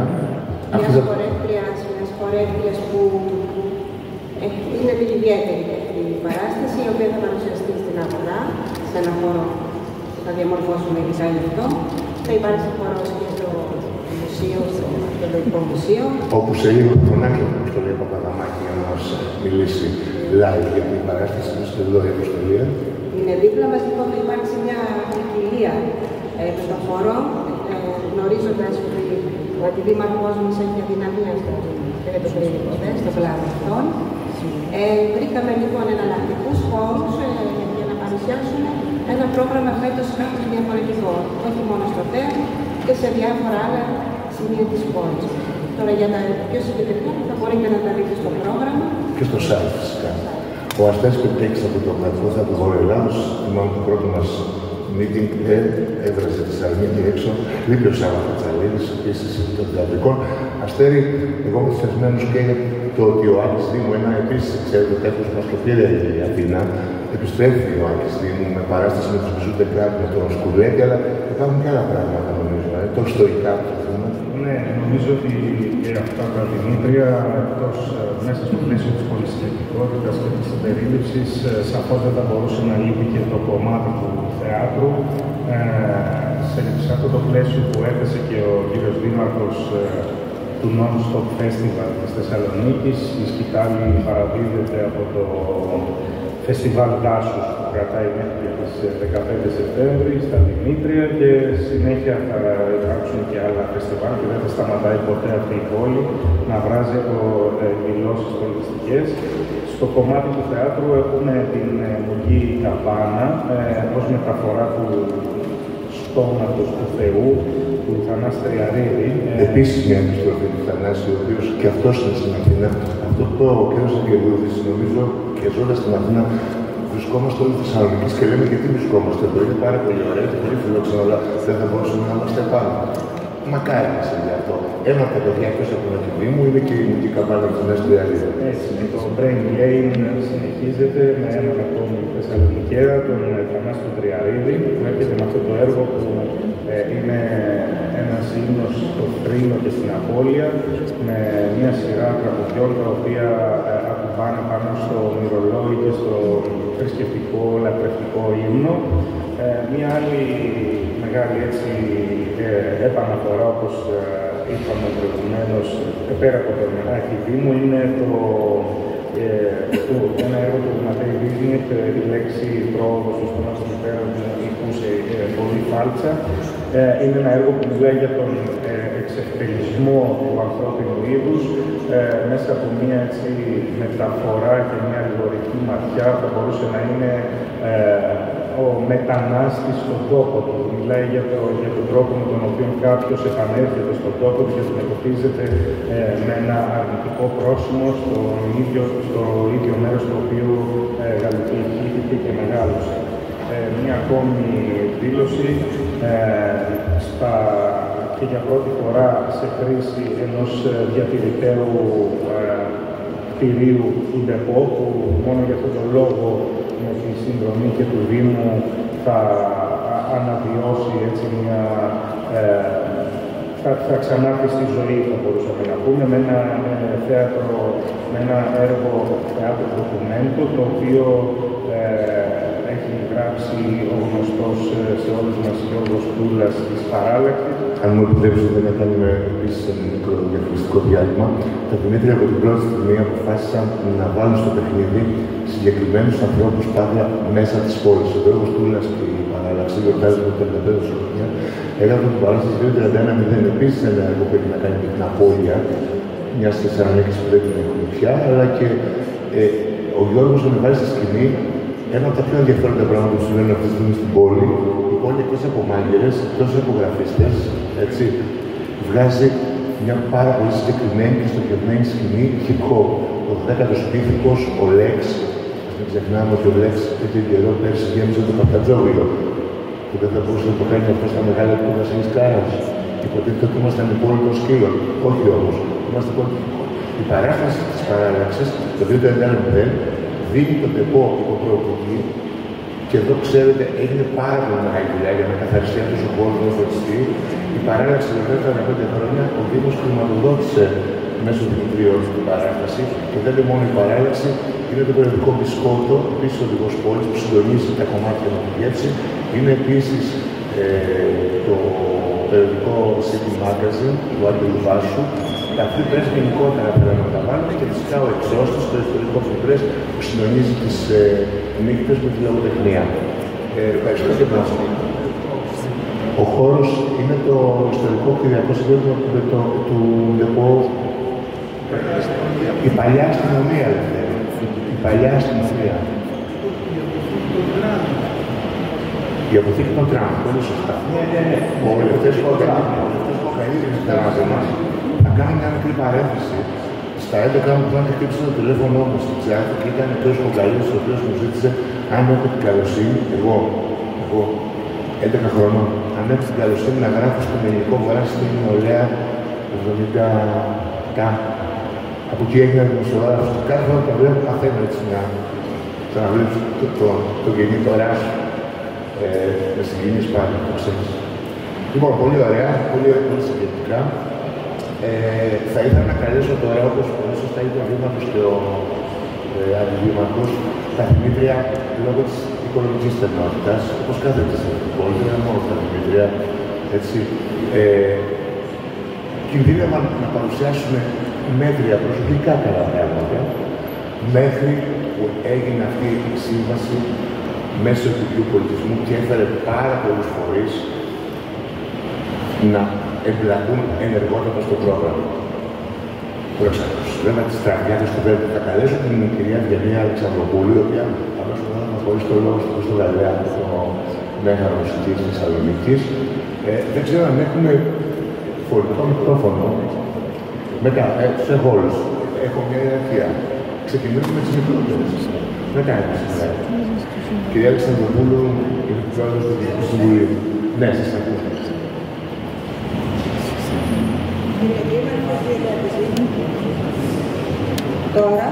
Μιας χορεύτριας που είναι την ιδιαίτερη αυτή η παράσταση, η οποία θα παρουσιαστεί στην αγορά, σε ένα χώρο που θα διαμορφώσουμε ειδικά γι' αυτό. Θα υπάρξει χώρος και στο μουσείο, στο Αρχαιολογικό Μουσείο. Όπου σε λίγο θα φωνάξει ο Αποστολή Παπαδαμάκη για να μας μιλήσει live για την παράσταση του στο εδώ η Αποστολία. Είναι δίπλα μας, λοιπόν, θα υπάρξει μια ποικιλία στον χώρο, γνωρίζοντας ότι ο αντιδήμαρχός μας έχει αδυναμία στο πλάνο αυτόν. Βρήκαμε λοιπόν εναλλακτικούς χώρους για να παρουσιάσουμε ένα πρόγραμμα φέτος κάπως διαφορετικό. Όχι μόνο στο θέατρο και σε διάφορα άλλα σημεία της πόλης. Τώρα για τα πιο συγκεκριμένα θα μπορείτε να τα δείτε στο πρόγραμμα. Και στο site φυσικά. Ο Αστέρης Πεπτέκης από το Κατσόθα του Βόρειο Ελλάδος, θυμάμαι το πρώτο μας meeting, έβρασε τη Σαλονίκη έξω, λείπει ο Σάββας Κατσαλίδης, επίσης των θεατρικών. Αστέρη, εγώ είμαι ενθουσιασμένος και το ότι ο Άκης Δήμου, ένα επίσης ξέρετε τέτοιος μας το πήρε η Αθήνα, επιστρέφει ο Άκης Δήμου με παράσταση με τους Μπιζούτε Κράτ, με τον Σκουλέτη, αλλά υπάρχουν και άλλα πράγματα νομίζω, το ιστορικά που θα δούμε. Ναι, νομίζω ότι και αυτά τα Δημήτρια, εκτός μέσα στο πλαίσιο της πολυσυλλεκτικότητας και της συμπερίληψης, σαφώς δεν θα μπορούσε να λείπει και το κομμάτι του θεάτρου. Σε αυτό το πλαίσιο που έθεσε και ο κύριος Δήμαρχος του Non-Stop Festival της Θεσσαλονίκης. Η σκητάλη παραδίδεται από το Φεστιβάλ Δάσους που κρατάει μέχρι τις 15 Σεπτέμβρη στα Δημήτρια και συνέχεια θα υπάρξουν και άλλα φεστιβάλ και δεν θα σταματάει ποτέ αυτή η πόλη να βράζει από εκδηλώσεις πολιτιστικές. Στο κομμάτι του θεάτρου έχουμε την μουγγή Καβάνα ως μεταφορά του στόματος του Θεού, του Θανάση Τριαρίδη. Επίσης μια επιστροφή του Θανάση, ο οποίος και αυτός είναι στην Αθήνα. Αυτό που είπε ο κ. Αγγελούδης, νομίζω και ζώντας στην Αθήνα, βρισκόμαστε όλοι στη Θεσσαλονίκη και λέμε γιατί βρισκόμαστε εδώ. Είναι πάρα πολύ ωραία και πολύ φιλόξενο, αλλά δεν θα μπορούσαμε να είμαστε πάνω. Μακάρι να συμβεί αυτό. Ένα από τα παιδιά εκτός από την Αθηνή μου είναι και η μουγγή Καβάνα του Θανάση Τριαρίδη. Έτσι, το Brain Lane συνεχίζεται με έναν ακόμη Θεσσαλονικέρα, τον Θανάση του Τριαρίδη, που έρχεται με αυτό το έργο που είναι ένας ύμνος στο Θρήνο και στην Απώλεια, με μια σειρά τραγουδιών τα οποία ακουμπάνε πάνω στο μυρολόι και στο θρησκευτικό, λατρευτικό ύμνο. Μια άλλη μεγάλη έτσι, επαναφορά, όπως είπαμε προηγουμένως, πέρα από τον Άκη Δήμου, είναι ένα έργο του Ματέη Βίζνιεκ, η λέξη πρόοδος, ώστε να στην πέρα ηχούσε πολύ φάλτσα. Είναι ένα έργο που μιλάει για τον εξευτελισμό του ανθρώπινου είδους μέσα από μια έτσι, μεταφορά και μια αλληγορική ματιά που θα μπορούσε να είναι ο μετανάστης στον τόπο του. Μιλάει για τον τρόπο με τον οποίο κάποιος επανέρχεται στον τόπο του και αντιμετωπίζεται με ένα αρνητικό πρόσημο στο ίδιο μέρος το οποίο γαλουχήθηκε και μεγάλωσε. Μια ακόμη εκδήλωση και για πρώτη φορά σε χρήση ενός διατηρηταίου κτηρίου του ΝΤΕΠΟ, που μόνο για αυτόν τον λόγο με τη συνδρομή και του Δήμου θα αναβιώσει έτσι μια θα ξανάρθει στη ζωή, θα μπορούσαμε να πούμε, με ένα έργο θεάτρο ντοκουμέντο, το οποίο έχει γράψει ο γνωστός σε όλους μας Γιώργος Τούλας της Παράλλαξης. Αν μου επιτρέψετε να κάνουμε επίσης ένα μικρό διαφημιστικό διάλειμμα, τα Δημήτρια από την πρώτη στιγμή αποφάσισαν να βάλουν στο παιχνίδι συγκεκριμένους ανθρώπους πάντα μέσα της πόλης. Ο Γιώργος Τούλας και η Παράλλαξη γιορτάζουν το 35 χρόνια. Έγραψαν την παράσταση 2-31-0. Επίσης ένα έργο που έχει να κάνει με την απώλεια μιας Θεσσαλονίκης που δεν την έχουμε πια, αλλά και ο Γιώργος ανεβάζει στη σκηνή ένα από τα πιο ενδιαφέροντα πράγματα που συμβαίνουν αυτή τη στιγμή στην πόλη. Η πόλη, εκτός από μάγειρες, εκτός από γραφίστες, έτσι, βγάζει μια πάρα πολύ συγκεκριμένη και στοχευμένη σκηνή hip hop. Ο 10ος πίθηκος, ο Λέξ, μην ξεχνάμε ότι ο Λέξ τέτοιο καιρό πέρσι γέμισε το Παπατζόγλιο, που δεν θα μπορούσε να το κάνει αυτό στα μεγάλα του Βασίλης Κάρας. Υποτίθεται ότι ήμασταν η πόλη των σκύλων. Όχι όμως. Είμαστε πόλη. Η παράσταση της Παράλλαξης, το 2-31-0, δίνει τον ΤΕΠΟ υποπροοπτική και εδώ ξέρετε έγινε πάρα πολύ μεγάλη δουλειά για να καθαριστεί αυτός ο πόλος να φωτιστεί. Η Παράλλαξη τα 15 χρόνια ο Δήμος χρηματοδότησε μέσω Δημητρίου την παράσταση και δεν είναι μόνο η Παράλλαξη, είναι το περιοδικό Μπισκότο, επίσης οδηγός πόλης που συντονίζει τα κομμάτια με τη γεύση. Είναι επίσης το περιοδικό City Magazine του Άγγελου Βάσου. Τα free press γενικότερα πρέπει να τα βάλουμε και φυσικά ο Εξώστης, το ιστορικό free press που συντονίζει τις νύχτες με τη λογοτεχνία. Ευχαριστώ και πάση. Ο χώρος είναι το ιστορικό κτηριακό συγκέντρο του ΝΤΕΠΟ. Η παλιά αστυνομία, δηλαδή. Η παλιά αστυνομία. Η αποθήκη των τραμ, πολύ σωστά. Ο Ελευθέρης Κοκαλίδης είναι τεράστιο μας. Θα κάνω μια μικρή παρένθεση. Στα 11 μου που χτύπησε το τηλέφωνο μου στην Ξάνθη και ήταν ο κ. Κοκαλίδης, ο οποίος μου ζήτησε αν έχω την καλοσύνη, εγώ 11 χρονών, αν έχω την καλοσύνη να γράφω στον ελληνικό βορρά στην νεολαία 70. Από εκεί έγινα δημοσιογράφος. Κάθε φορά που βλέπω μαθαίνω έτσι να ξαναβλέψω το γεννήτωρά σου. Με συγκινήσεις πάντα, το ξέρεις. Λοιπόν, πολύ ωραία, πολύ συγκεκριτικά. Θα ήθελα να καλέσω τώρα, όπως πολύ σωστά είπε ο Δήμαρχος και ο Αντιδήμαρχος, τα Δημήτρια λόγω της οικονομικής στενότητας, όπως κάθε της πόλη, δεν είναι μόνο τα Δημήτρια, έτσι. κινδύνευαν να παρουσιάσουν μέτρια προσωπικά καλά πράγματα, μέχρι που έγινε αυτή η σύμβαση μέσω του Υπουργείου Πολιτισμού και έφερε πάρα πολλούς φορείς να εμπλακούν ενεργότατα στο πρόγραμμα. Βέβαια, τις τραγιάδες του Βέλγου θα καλέσω την κυρία Διανία Αλεξανδροπούλου, η οποία αμέσως θα μας χωρίσει το λόγο στο Γαλλέα, το Μέγαρο Μουσικής της Θεσσαλονίκης. Δεν ξέρω αν έχουμε φορητό μικρόφωνο. Μετά, σε όλους, έχω μια ιεραρχία. Ξεκινήσουμε με τις μικρότερες. Μετά έχουμε σήμερα. Κυρία Αλεξανδροπούλου, η πρόεδρος του Διοικητικού Συμβουλίου. Ναι, σας ακούω. Τώρα,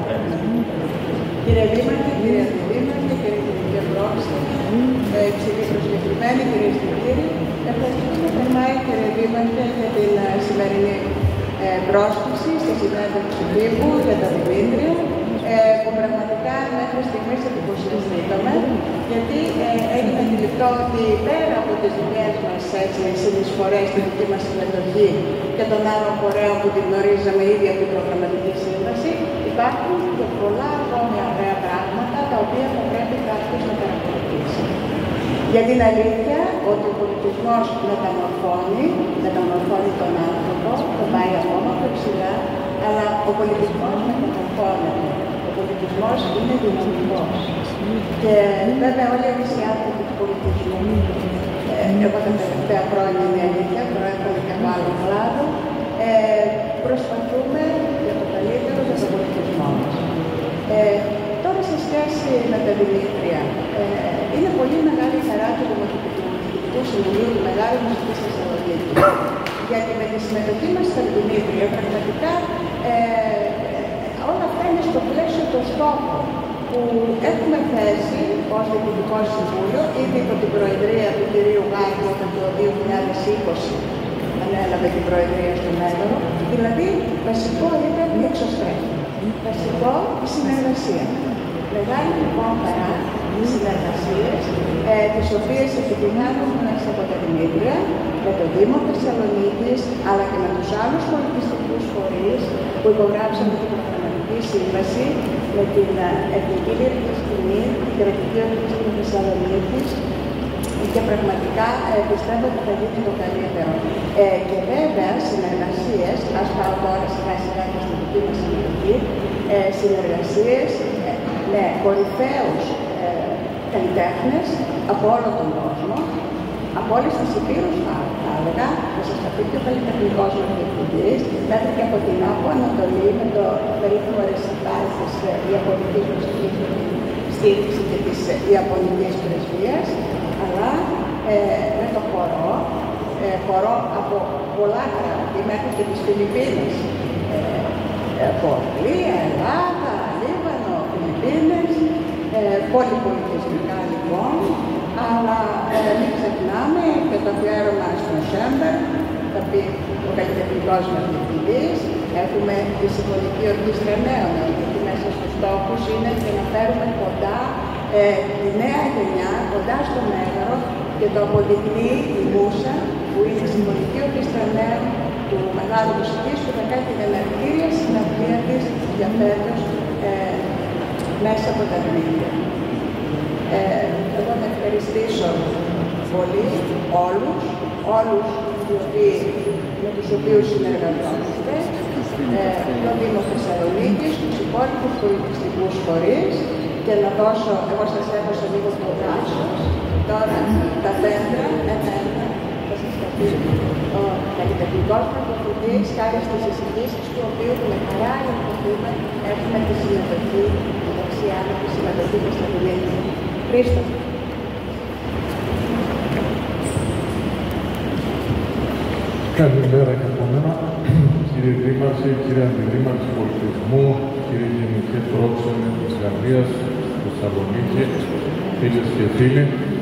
κύριε Δήμαρχε, κύριε Αντιδήμαρχε, κύριε Γενική Πρόεδρε, προσκεκλημένοι κυρίες και κύριοι, ευχαριστούμε θερμά, κύριε Δήμαρχε, για την σημερινή πρόσκληση στη συνέντευξη του τύπου για τα Δημήτρια, που πραγματικά μέχρι στιγμής εντυπωσιαστήκαμε, γιατί έγινε αντιληπτό ότι πέρα από τις δικές μας συνεισφορές, τη δική μας συμμετοχή και των άλλων φορέων που την γνωρίζαμε ήδη από την προγραμματική σύμβαση, υπάρχουν και πολλά ακόμη ωραία πράγματα τα οποία θα πρέπει κάποιος να παρακολουθήσει. Για την αλήθεια ότι ο πολιτισμός μεταμορφώνει τον άνθρωπο, τον πάει ακόμα πιο ψηλά, αλλά ο πολιτισμός μεταμορφώνεται. Ο πολιτισμός είναι δυναμικός. Και βέβαια όλοι εμείς οι άνθρωποι του πολιτισμού, εγώ τα τελευταία χρόνια είναι αλήθεια, προέρχομαι και από άλλο κλάδο, προσπαθούμε για το καλύτερο για τον πολιτισμό μας. Τώρα σε σχέση με τα Δημήτρια, είναι πολύ μεγάλη χαρά του Δημοτικού Συμβουλίου του Μεγάλου Μουσικής Θεσσαλονίκης. Γιατί με τη συμμετοχή μας στα Δημήτρια, πραγματικά όλα αυτά είναι στο πλαίσιο των στόχων που έχουμε θέσει ως Διοικητικό Συμβούλιο, ήδη υπό την Προεδρία του κ. Γάγκη όταν το 2020 ανέλαβε την Προεδρία στο Μέγαρο. Δηλαδή, βασικό είναι η εξωστρέφεια. Βασικό η συνεργασία. Μεγάλη λοιπόν χαρά οι συνεργασίες, τις οποίες επιτυγχάνουν μέσα από τα Δημήτρια, με το Δήμο Θεσσαλονίκης, αλλά και με τους άλλους πολιτιστικούς φορείς που υπογράψαμε την προγραμματική σύμβαση με την Εθνική Λυρική Σκηνή, την Κρατική Ορχήστρα Θεσσαλονίκης, και πραγματικά πιστεύω ότι θα γίνει το καλύτερο. Και βέβαια συνεργασίες, ας πάω τώρα σιγά σιγά και στην δική μας συμμετοχή, συνεργασίες με κορυφαίους καλλιτέχνες από όλο τον κόσμο, από όλες τις υπήρους θα έλεγα, θα σας τα πει και ο καλλιτεχνικός μας διευθυντής, μέχρι και από την Άπο Ανατολή με το περίφημο ρεσιτάλ της Ιαπωνικής Μουσικής στήριξη και της Ιαπωνικής Πρεσβείας, αλλά με το χορό από πολλά κράτη, μέχρι και τις Φιλιππίνες, Πορτογαλία, Ελλάδα, Λίβανο, Φιλιππίνες, πολυπολιτισμικά λοιπόν, αλλά μην ξεχνάμε και το αφιέρωμα στον Σέμπερ, θα πει ο καλλιτεχνικός μας διευθυντής, έχουμε τη Συμφωνική Ορχήστρα Νέων, γιατί μέσα στους στόχους είναι και να φέρουμε κοντά τη νέα γενιά, κοντά στο Μέγαρο, και το αποδεικνύει η Μούσα, που είναι η Συμφωνική Ορχήστρα Νέων του Μεγάλου Μουσικής, που θα κάνει την εναρκτήρια συναυλία της για φέτος μέσα από τα Δημήτρια. Εγώ να ευχαριστήσω πολύ όλους με τους οποίους συνεργαζόμαστε, το Δήμο Θεσσαλονίκης, τους υπόλοιπους πολιτιστικούς φορείς, και να δώσω, εγώ σας έδωσα λίγο το δάσος, τώρα τα δέντρα, ένα-ένα, θα σας τα πει ο καλλιτεχνικός προπονητής, χάρη στις εισηγήσεις του οποίου με χαρά έχουμε τη συμμετοχή, μεταξύ άλλων τη συμμετοχή και στα Δημήτρια. Χρήστο. Καλημέρα και από μένα, κύριε Δήμαρχε, κύριε Αντιδήμαρχε Πολιτισμού, κύριε Γενική Πρόξενε της Γαλλίας, Θεσσαλονίκη, φίλες και φίλοι.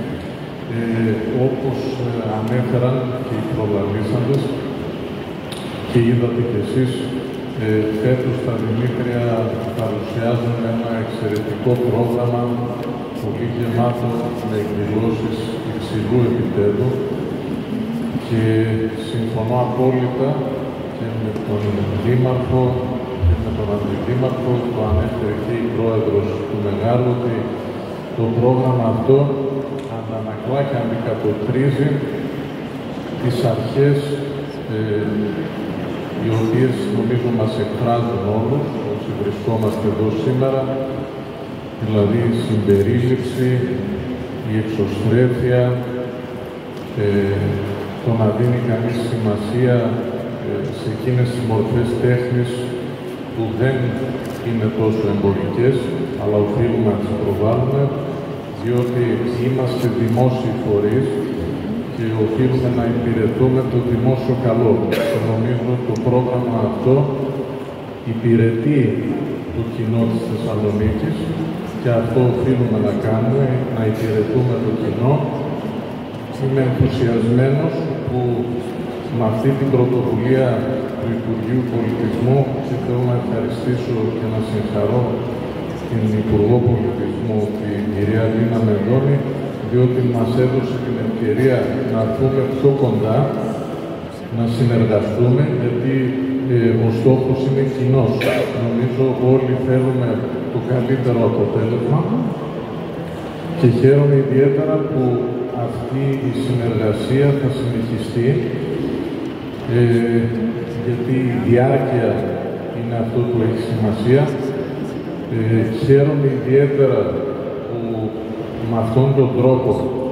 Όπως ανέφεραν και οι προλαλήσαντες και είδατε κι εσείς, φέτος τα Δημήτρια παρουσιάζουν ένα εξαιρετικό πρόγραμμα, πολύ γεμάτο με εκδηλώσεις υψηλού επίπεδου, και συμφωνώ απόλυτα και με τον Δήμαρχο και με τον Αντιδήμαρχο, το ανέφερε και η Πρόεδρος του Μεγάλου, ότι το πρόγραμμα αυτό αντανακλά και αντικατοπτρίζει τις αρχές οι οποίες νομίζω μας εκφράζουν όλους όσοι βρισκόμαστε εδώ σήμερα, δηλαδή η συμπερίληψη, η εξωστρέφεια, το να δίνει κανείς σημασία σε εκείνες τις μορφές τέχνης που δεν είναι τόσο εμπορικές, αλλά οφείλουμε να τις προβάλλουμε, διότι είμαστε δημόσιοι φορείς και οφείλουμε να υπηρετούμε το δημόσιο καλό. Νομίζω το πρόγραμμα αυτό υπηρετεί το κοινό της Θεσσαλονίκης και αυτό οφείλουμε να κάνουμε, να υπηρετούμε το κοινό. Είμαι ενθουσιασμένος που με αυτή την πρωτοβουλία του Υπουργείου Πολιτισμού και θέλω να ευχαριστήσω και να συγχαρώ την Υπουργό Πολιτισμού, την κυρία Λίνα Μενδώνη, διότι μας έδωσε την ευκαιρία να έρθουμε πιο κοντά, να συνεργαστούμε, γιατί ο στόχος είναι κοινός. Νομίζω όλοι θέλουμε το καλύτερο αποτέλεσμα και χαίρομαι ιδιαίτερα που αυτή η συνεργασία θα συνεχιστεί, γιατί η διάρκεια είναι αυτό που έχει σημασία. Χαίρομαι ιδιαίτερα που με αυτόν τον τρόπο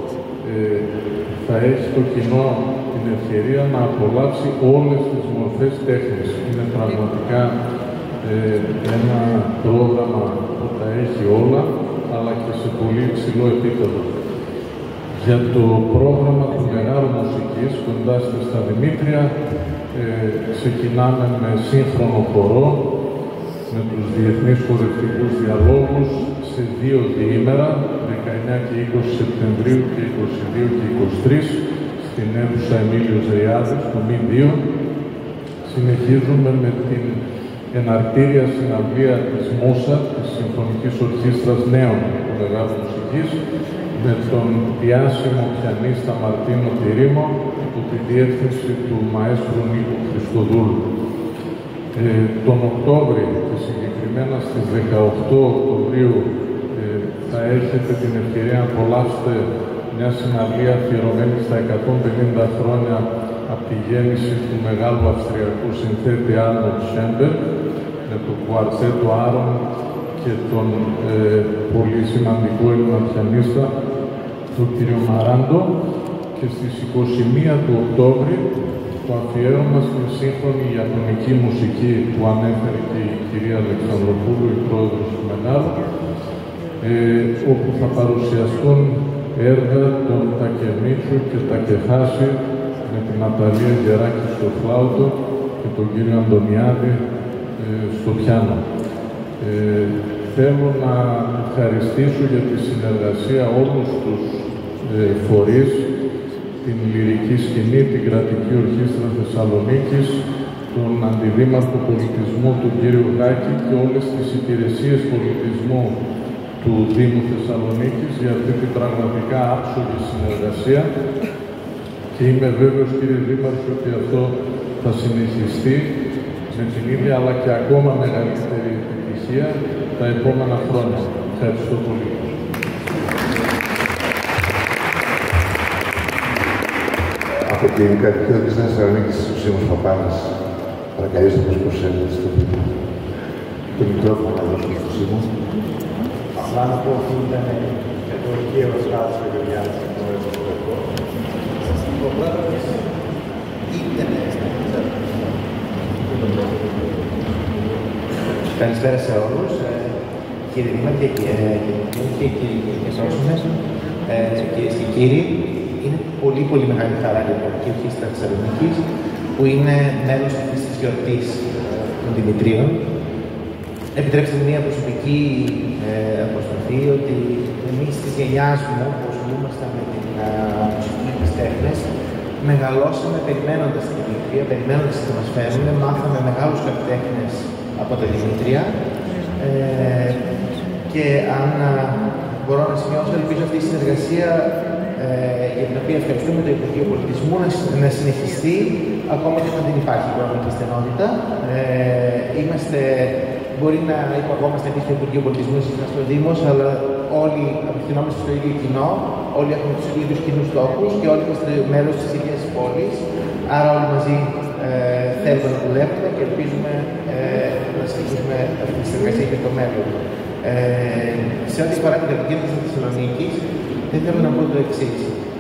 θα έχει το κοινό την ευκαιρία να απολαύσει όλες τις μορφές τέχνης. Είναι πραγματικά ένα πρόγραμμα που τα έχει όλα, αλλά και σε πολύ υψηλό επίπεδο. Για το πρόγραμμα του Μεγάρου Μουσικής που εντάσσεται στα Δημήτρια, ξεκινάμε με σύγχρονο χορό, με τους διεθνείς χορευτικούς διαλόγους σε 2 διήμερα, 19 και 20 Σεπτεμβρίου και 22 και 23, στην αίθουσα Εμίλιος Ζεϊάδης, το ΜΗ2. Συνεχίζουμε με την εναρτήρια συναυλία της ΜΟΣΑ, της Συμφωνικής Ορχήστρας Νέων του Μεγάρου Μουσικής, με τον διάσημο πιανίστα Μαρτίνο Τυρίμο, υπό τη διεύθυνση του μαέστρου Νίκου Χριστοδούλου. Τον Οκτώβρη και συγκεκριμένα στις 18 Οκτωβρίου θα έχετε την ευκαιρία να απολαύσετε μια συναυλία αφιερωμένη στα 150 χρόνια από τη γέννηση του μεγάλου αυστριακού συνθέτη Άρνολντ Σέμπεργκ, με το κουαρτέτο Άρον και τον πολύ σημαντικό Έλληνα πιανίστα, τον κύριο Μαράντο, και στις 21 του Οκτώβρη το αφιέρωμα στην σύγχρονη ιαπωνική μουσική που ανέφερε και η κυρία Αλεξανδροπούλου, η πρόεδρος του Μεγάρου, όπου θα παρουσιαστούν έργα των Τακεμίτσου και Τακεχάση με την Ναταλία Γεράκη στο φλάουτο και τον κύριο Αντωνιάδη στο πιάνο. Θέλω να ευχαριστήσω για τη συνεργασία όλους τους φορείς, την Λυρική Σκηνή, την Κρατική Ορχήστρα Θεσσαλονίκης, τον Αντιδήμαρχο Πολιτισμού, τον κύριο Γάκη, και όλες τις υπηρεσίες πολιτισμού του Δήμου Θεσσαλονίκης για αυτή την πραγματικά άψογη συνεργασία. Και είμαι βέβαιος, κύριε Δήμαρχε, ότι αυτό θα συνεχιστεί με την ίδια αλλά και ακόμα μεγαλύτερη επιτυχία τα επόμενα χρόνια. Ευχαριστώ πολύ. Από την Κρατική Ορχήστρα Θεσσαλονίκης της Ουσίμος Παπάνας, παρακαλείστε να μας προσέλθετε στο βήμα. Το μικρόφωνο να δώσουμε στο Σίμω. Απλά να πω ότι ήταν το αρχαίο στάδιο του Γεωργιάννη, ο πρόεδρος Καλησπέρα σε όλους. Κύριε Δήμαρχε και κύριοι Εσώσιμες, κυρίες και κύριοι, είναι πολύ μεγάλη χαρά για την Κρατική Ορχήστρα Θεσσαλονίκης που είναι μέρος αυτής της γιορτής των Δημητρίων. Επιτρέψτε μια προσωπική αποστροφή ότι εμείς της γενιάς μου που ασχολούμασταν με την μουσική και τις τέχνες, μεγαλώσαμε περιμένοντας την Δημήτρια, περιμένοντας τι μας φέρουν, μάθαμε μεγάλους καλλιτέχνες από τα Δημήτρια και αν μπορώ να σημειώσω, ελπίζω αυτή η συνεργασία για την οποία ευχαριστούμε το Υπουργείο Πολιτισμού να συνεχιστεί ακόμα και όταν δεν υπάρχει οικονομική στενότητα. Μπορεί να υπαγόμαστε εμείς στο Υπουργείο Πολιτισμού, εσείς στο Δήμος, αλλά όλοι απευθυνόμαστε στο ίδιο κοινό, όλοι έχουμε τους ίδιους κοινούς στόχους και όλοι είμαστε μέρος της ίδιας πόλης. Άρα όλοι μαζί θέλουμε να δουλεύουμε και ελπίζουμε να συνεχίσουμε αυτή τη συνεργασία και το μέλλον. Σε ό,τι αφορά την κατοικία της Θεσσαλονίκης, δεν θέλω να πω το εξής.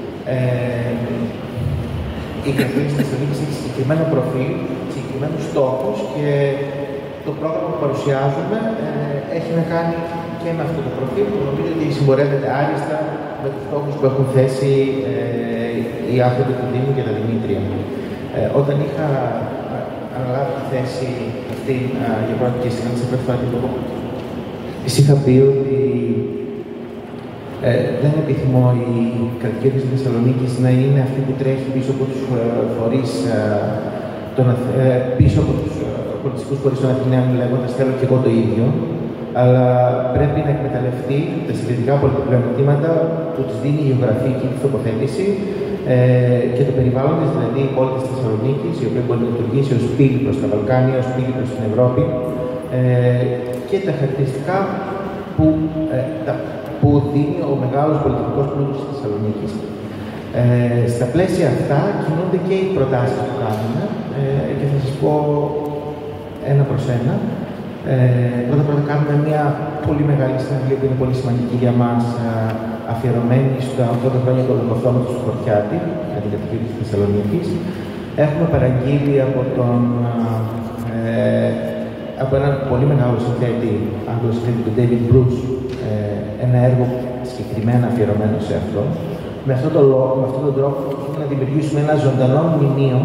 Η κατοικία της Θεσσαλονίκης έχει συγκεκριμένο προφίλ, συγκεκριμένους στόχους και το πρόγραμμα που παρουσιάζουμε έχει να κάνει και με αυτό το προφίλ που νομίζω ότι συμπορεύεται άριστα με τους στόχους που έχουν θέσει οι άνθρωποι του Δήμου και τα Δημήτρια. Όταν είχα αναλάβει τη θέση αυτή για πρώτη και συνάντηση πρώτη φορά την λόγω, είχα πει ότι δεν επιθυμώ η κατοικία της Θεσσαλονίκης να είναι αυτή που τρέχει πίσω από τους φορείς, πίσω από τους πολιτιστικούς φορείς των Αθηναίων, λέγοντας θέλω και εγώ το ίδιο, αλλά πρέπει να εκμεταλλευτεί τα συγκριτικά πλεονεκτήματα που της δίνει η γεωγραφική της τοποθέτηση και το περιβάλλον της, δηλαδή η πόλη της Θεσσαλονίκης, η οποία μπορεί να λειτουργήσει ως πύλη προς τα Βαλκάνια, ως πύλη προς την Ευρώπη και τα χαρακτηριστικά που δίνει ο μεγάλος πολιτικός πλούτος της Θεσσαλονίκης. Στα πλαίσια αυτά κινούνται και οι προτάσεις που κάνουμε και θα σας πω ένα προς ένα. Πρώτα κάνουμε μια πολύ μεγάλη συναυλία που είναι πολύ σημαντική για μας, αφιερωμένη στα 80 χρόνια του ολοκαυτώματος του Χορτιάτη, για την κατοικία της Θεσσαλονίκης. Έχουμε παραγγείλει από έναν πολύ μεγάλο συνθέτη, αγγλοσυνθέτη, τον David Bruce, ένα έργο συγκεκριμένα αφιερωμένο σε αυτό. Με αυτόν τον τρόπο θέλουμε να δημιουργήσουμε ένα ζωντανό μνημείο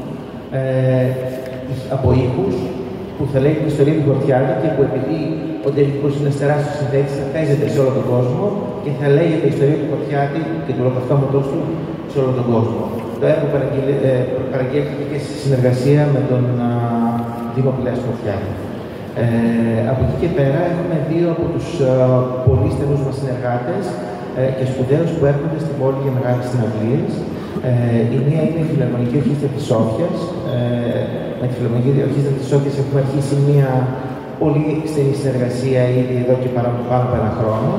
από ήχους που θα λέει την ιστορία του Χορτιάτη και που επειδή ο David Bruce είναι ένας τεράστιος συνθέτης θα παίζεται σε όλο τον κόσμο και θα λέγεται η ιστορία του Χορτιάτη και του ολοκαυτώματός του σε όλο τον κόσμο. Το έργο παραγγέλθηκε και στη συνεργασία με τον Δήμο Πηλαίας Χορτιάτη. Από εκεί και πέρα έχουμε δύο από τους πολύ στενούς μας συνεργάτες και σπουδαίους που έρχονται στην πόλη για μεγάλες συναυλίες. Η μία είναι η Φιλαρμονική Ορχήστρα της Σόφιας. Με τη Φιλαρμονική Ορχήστρα της Σόφιας έχουμε αρχίσει μια πολύ στενή συνεργασία ήδη εδώ και πάνω από ένα χρόνο.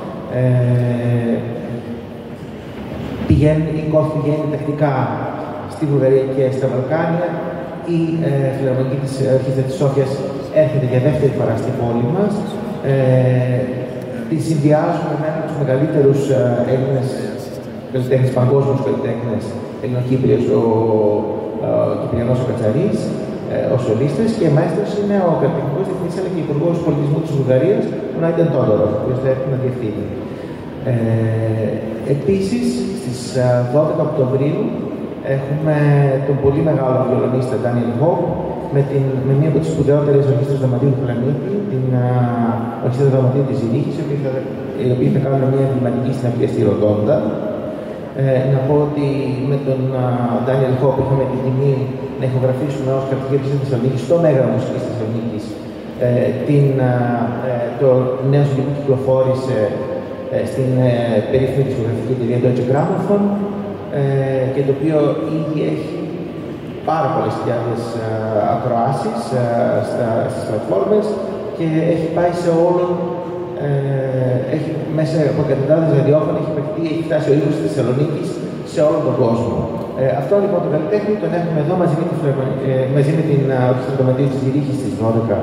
Η κόφη πηγαίνει τακτικά στη Βουλγαρία και στα Βαλκάνια. Η Φιλαρμονική της Ορχήστρα της Σόφιας έρχεται για δεύτερη φορά στην πόλη μας. Τη συνδυάζουμε με τους μεγαλύτερους Έλληνες καλλιτέχνες, παγκόσμιους καλλιτέχνες, Ελληνοκύπριος, ο Κυπριανός ο Κατσαρής, ο σολίστας και μαέστρος είναι ο καλλιτεχνικός διευθυντής αλλά και υπουργός πολιτισμού της Βουλγαρίας, ο Νάιντεν Τόντοροφ, ο οποίος θα έρθει να διευθύνει. Επίσης, στις 12 Οκτωβρίου έχουμε τον πολύ μεγάλο βιολονίστα Ντάνιελ Χόπ με μία από τις σπουδαιότερες ορχήστρες δραματίου του πλανήτη, την Ορχήστρα Δραματίου της Ζηρίχης, οι οποίοι θα κάνουν μια εμβληματική συναυλία στη Ροτόντα. Να πω ότι με τον Ντάνιελ Χόπ είχαμε την τιμή να ηχογραφήσουμε ως κατοικία της Θεσσαλονίκης στο Μέγαρο Μουσικής της Θεσσαλονίκης το νέο σκηνικό που κυκλοφόρησε στην περίφημη δισκογραφική εταιρεία Deutsche Grammophon και το οποίο ήδη έχει πάρα πολλές χιλιάδες ακροάσεις στις πλατφόρμες και έχει πάει σε όλον, μέσα από εκατοντάδες ραδιόφωνα έχει φτάσει ο ήχος της Θεσσαλονίκης σε όλο τον κόσμο. Αυτό λοιπόν το καλλιτέχνη τον έχουμε εδώ μαζί με την Ορχήστρα Δραματίου της Ζηρίχης στις 12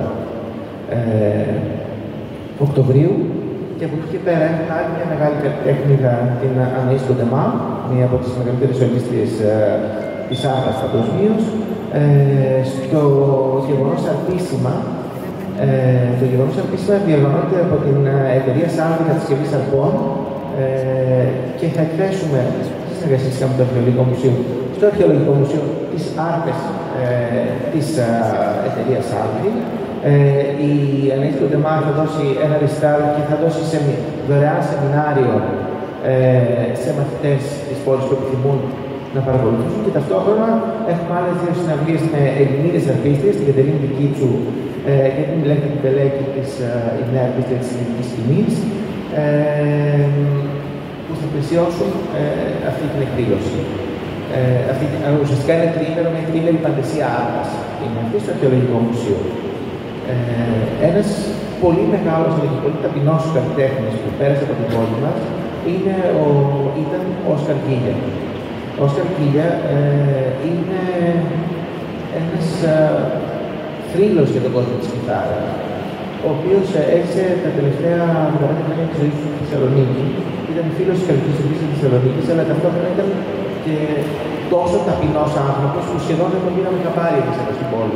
Οκτωβρίου. Και από εκεί και πέρα έχουμε άλλη μια μεγάλη καλλιτέχνηδα, την Αναΐς Κοντεμά, μία από τις μεγαλύτερες σολίστριες της Άρτας παγκοσμίως. Στο γεγονός Αρπίσιμα, το γεγονός Αρπίσιμα διοργανώνεται από την εταιρεία Σάλβη Κατασκευής Αρπών και θα εκθέσουμε στη συνεργασία με το Αρχαιολογικό Μουσείο, στο Αρχαιολογικό Μουσείο τις Άρτες της εταιρείας Σάλβη. Η Αναΐς Κοντεμά θα δώσει ένα ρεστάλ και θα δώσει δωρεάν σεμινάριο σε μαθητές της πόλης που επιθυμούν να παρακολουθήσουν και ταυτόχρονα έχουμε άλλες δύο συναυλίες με Ελληνίδες αρπίστριες, την Κατερίνη Δικίτσου και την Μιλέκη Πελέκη της Ινέα Αρπίστρια της Ελληνικής Σκηνής που θα πλαισιώσουν αυτή την εκδήλωση. Ουσιαστικά είναι τριήμερο με τριήμερη φαντασία άρτας. Είναι αυτή στο Αρχαιολογικό Μουσείο. Ένας πολύ μεγάλος και πολύ ταπεινός καλλιτέχνης που πέρασε από την πόλη μας ήταν ο Όσκαρ Γκίλια. Ο Όσκαρ Γκίλια είναι ένας θρύλος για τον κόσμο της κιθάρας, ο οποίος έζησε τα τελευταία 15 χρόνια της ζωής του στη Θεσσαλονίκη. Ήταν φίλος της Καλλιτικής Οδής της Θεσσαλονίκης, αλλά ταυτόχρονα ήταν και τόσο ταπεινός άνθρωπος που σχεδόν δεν τον πήραμε χαμπάρι εμείς εδώ στην πόλη.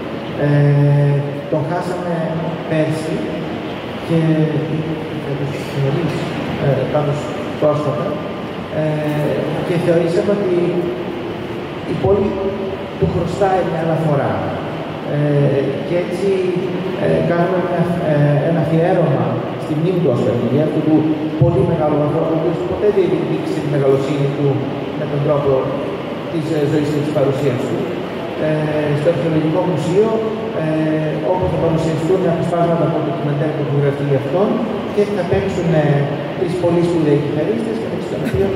Τον χάσαμε πέρσι και πάνω πρόσφατα και θεωρήσαμε ότι η πόλη του χρωστάει μια αναφορά. Και έτσι κάναμε ένα αφιέρωμα στη μνήμη του Όσκαρ Γκίλια, αυτού του πολύ μεγάλου ανθρώπου, ο οποίος ποτέ δεν δείξει τη μεγαλοσύνη του με τον τρόπο της ζωής και της παρουσίας του. Στο Αρχαιολογικό Μουσείο, όπου θα παρουσιαστούν αποσπάσματα από το ντοκιμαντέρ που έχουν γραφτεί για αυτόν και θα παίξουν τρεις πολύ σπουδαίοι κιθαρίστες, μεταξύ των οποίων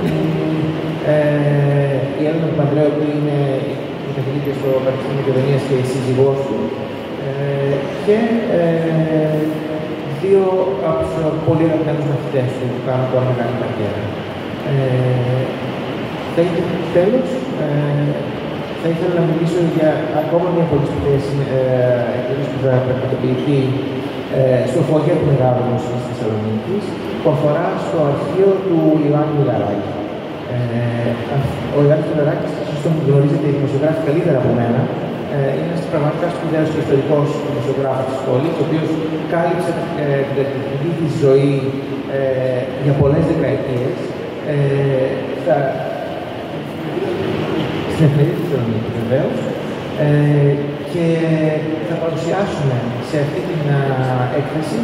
η Έλληνα Παπανδρέου, που είναι η καθηγήτρια στο Πανεπιστήμιο Μακεδονίας και η σύζυγός του, και δύο από τους πολύ αγαπημένους μαθητές του που κάνουν τώρα μεγάλη καριέρα. Τέλος, θα ήθελα να μιλήσω για ακόμα μια πολύ σπουδαία εκδήλωση που θα πραγματοποιηθεί στο Φόγια του Μεγάλου Μουσείου της Θεσσαλονίκης, που αφορά στο αρχείο του Ιωάννη Μιλαράκη. Ο Ιωάννης Μιλαράκης, ίσως τον γνωρίζετε οι δημοσιογράφοι καλύτερα από μένα, είναι ένας πραγματικά σπουδαίος και ιστορικός δημοσιογράφος της πόλης, ο οποίος κάλυψε την τεχνική της ζωή για πολλές δεκαετίες. Στην εφημερίδα της Θεσσαλονίκης βεβαίως, και θα παρουσιάσουμε σε αυτή την έκθεση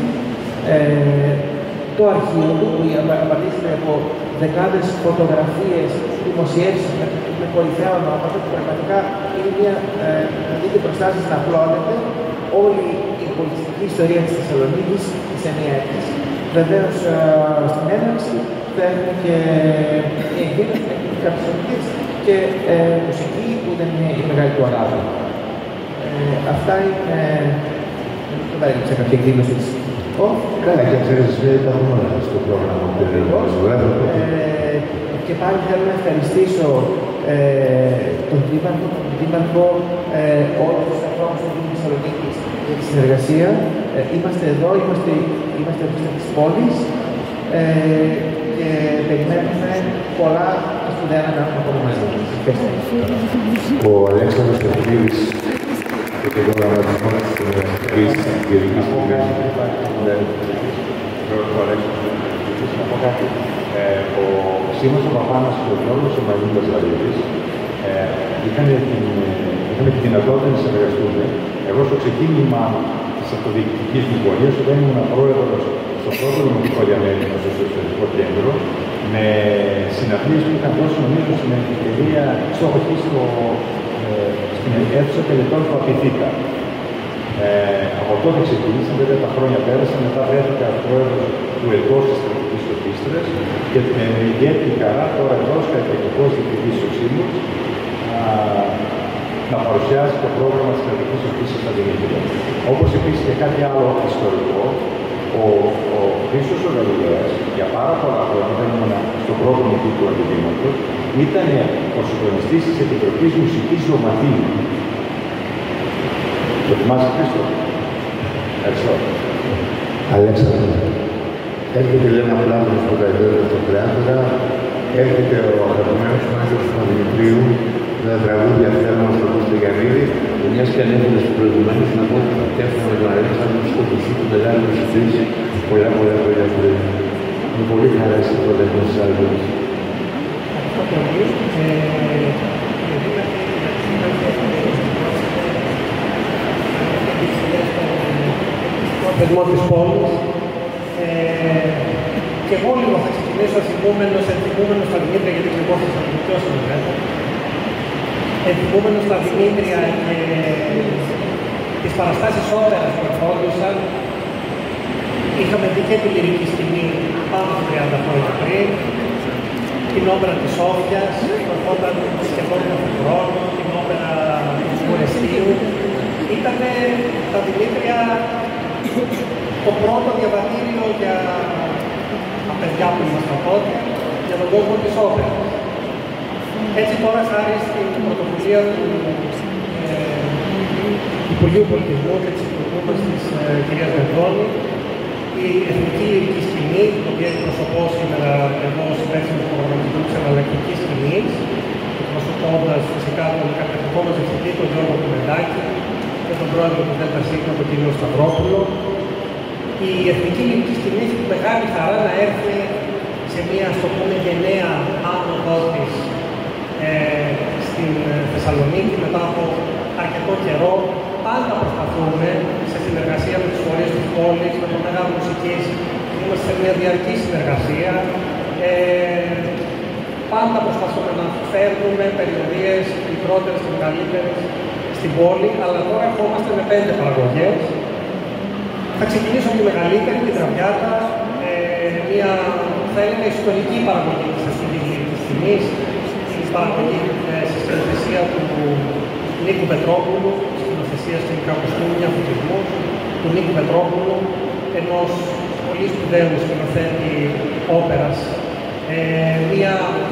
το αρχείο του, που απαρτίζεται από δεκάδες φωτογραφίες, δημοσιεύσεις με κορυφαία ονόματα, που πραγματικά είναι μια, να δείτε μπροστά σας να απλώνεται όλη η πολιτιστική ιστορία της Θεσσαλονίκης, της ενιαίας. Βεβαίως στην έναρξη θα έχουμε και μια εκδήλωση, κάποιες ομιλίες και μουσική που ήταν η μεγάλη του Αράβη. Αυτά είναι. Δεν θα ρίξα κάποια εκδήλωση της. Καλά, και ξέρεις, υπάρχουν όλα στο πρόγραμμα που και πάλι θέλω να ευχαριστήσω τον Δήμαρχο, όλους τους ανθρώπους του Δήμου Θεσσαλονίκης για τη συνεργασία. Είμαστε εδώ, είμαστε της πόλης και περιμένουμε πολλά σπουδαία να κάνουμε ακόμα μαζί. Ο Αλέξανδρος Τεφλίδης και τον προγραμματισμό της Universitικής Γερικής Σχολής. Ο Σίμος ο Παπάνας και ο Γιώργος ο Μαγίνας Λαρίδης είχαν τη δυνατότητα να συνεργαστούν. Εγώ στο ξεκίνημα της αυτοδιοικητικής μου πορείας, όταν ήμουν πρόεδρος στο πρώτο δημοτικό διαμέρισμα στο εσωτερικό κέντρο, με συναντήσεις που είχαν δώσει νομίζω στην ευκαιρία στην αίθουσα τελετών του Απιθήτα. Από τότε ξεκίνησαν, βέβαια τα χρόνια πέρασαν, μετά βρέθηκα πρόεδρος του ΕΛΚΟ της Στρατιωτικής Ορχήστρας και με ιδιαίτερη χαρά τώρα εδώ ως καλλιτεχνικός διευθυντής ο Σίμος να παρουσιάσει το πρόγραμμα της Κρατικής Ορχήστρας στα Δημήτρια. Όπως επίσης και κάτι άλλο ιστορικό, ο Χρήστος ο Γαλιλαίος για πάρα πολλά χρόνια, δεν ήμουν στον πρώτο μορφή του Αντιδήματος, ήταν ο συντονιστής της Επιτροπής Μουσικής Δωματίου. Το θυμάσαι, Χρήστο? Ευχαριστώ. Αλέξανδρο, έρχεται η Λένα Πλάτωνος που τα ιδέα στο Κρεάτορα, έρχεται ο αγαπημένος Μάγιος του Παπαδημητρίου, με τα τραγούδια Φέρμα στον Κώστα Γιαννίδη, και μιας και ανέφερες προηγουμένως να πω ότι θα φτιάξουμε με τον Αλέξανδρο στο κουσί του Μεγάλου Μουσικής πολλά χρόνια πριν. Με πολύ χαρά στην πρόταση της Άλβης. Θεσμό της πόλης. Και εγώ λίγο θα ξεκινήσω ενθυμούμενος στα Δημήτρια, γιατί εγώ θα σας βοηθήσω βέβαια. Ενθυμούμενος στα Δημήτρια και τις παραστάσεις όπερας που ερχόντουσαν. Είχαμε δει και τη λυρική σκηνή πάνω από 30 χρόνια πριν, την όπερα της Σόφιας, όταν σχεδόν κάθε χρόνο, την όπερα του Φορεστίου. Ήταν τα Δημήτρια το πρώτο διαβατήριο για τα παιδιά που ήμασταν τότε, για τον κόσμο της όπερας. Έτσι τώρα, χάρη στην πρωτοβουλία του Υπουργείου Πολιτισμού και της Υπουργού μας της κυρίας Μερδώνη, η Εθνική Λυρική Σκηνή, την οποία εκπροσωπώ σήμερα εδώ ως υπεύθυνος του προγραμματισμού της εναλλακτικής σκηνής, εκπροσωπώντας φυσικά τον κατακτικό μας διευθυντή, τον Γιώργο Κουμεντάκη, και τον πρόεδρο του ΔΣ, τον κύριο Σταυρόπουλο. Η Εθνική Λυρική Σκηνή έχει μεγάλη χαρά να έρθει σε μια, ας το πούμε, γενναία άνοδό της στην Θεσσαλονίκη μετά από αρκετό καιρό. Πάντα προσπαθούμε σε συνεργασία με τους φορείς της πόλης, με το Μέγαρο Μουσικής, είμαστε σε μια διαρκή συνεργασία. Πάντα προσπαθούμε να φέρνουμε περιοδίες μικρότερες και μεγαλύτερες στην πόλη, αλλά τώρα ερχόμαστε με 5 παραγωγές. Θα ξεκινήσω από τη μεγαλύτερη, την Τραβιάτα, μια θα έλεγα ιστορική παραγωγή της αστικής λυρικής σκηνής, η παραγωγή στη σκηνοθεσία του Νίκου Πετρόπουλου, σκηνοθεσία στην Κακοστούμια Φωτισμού, του Νίκου Πετρόπουλου, ενός πολύ σπουδαίου σκηνοθέτη όπερας. Μια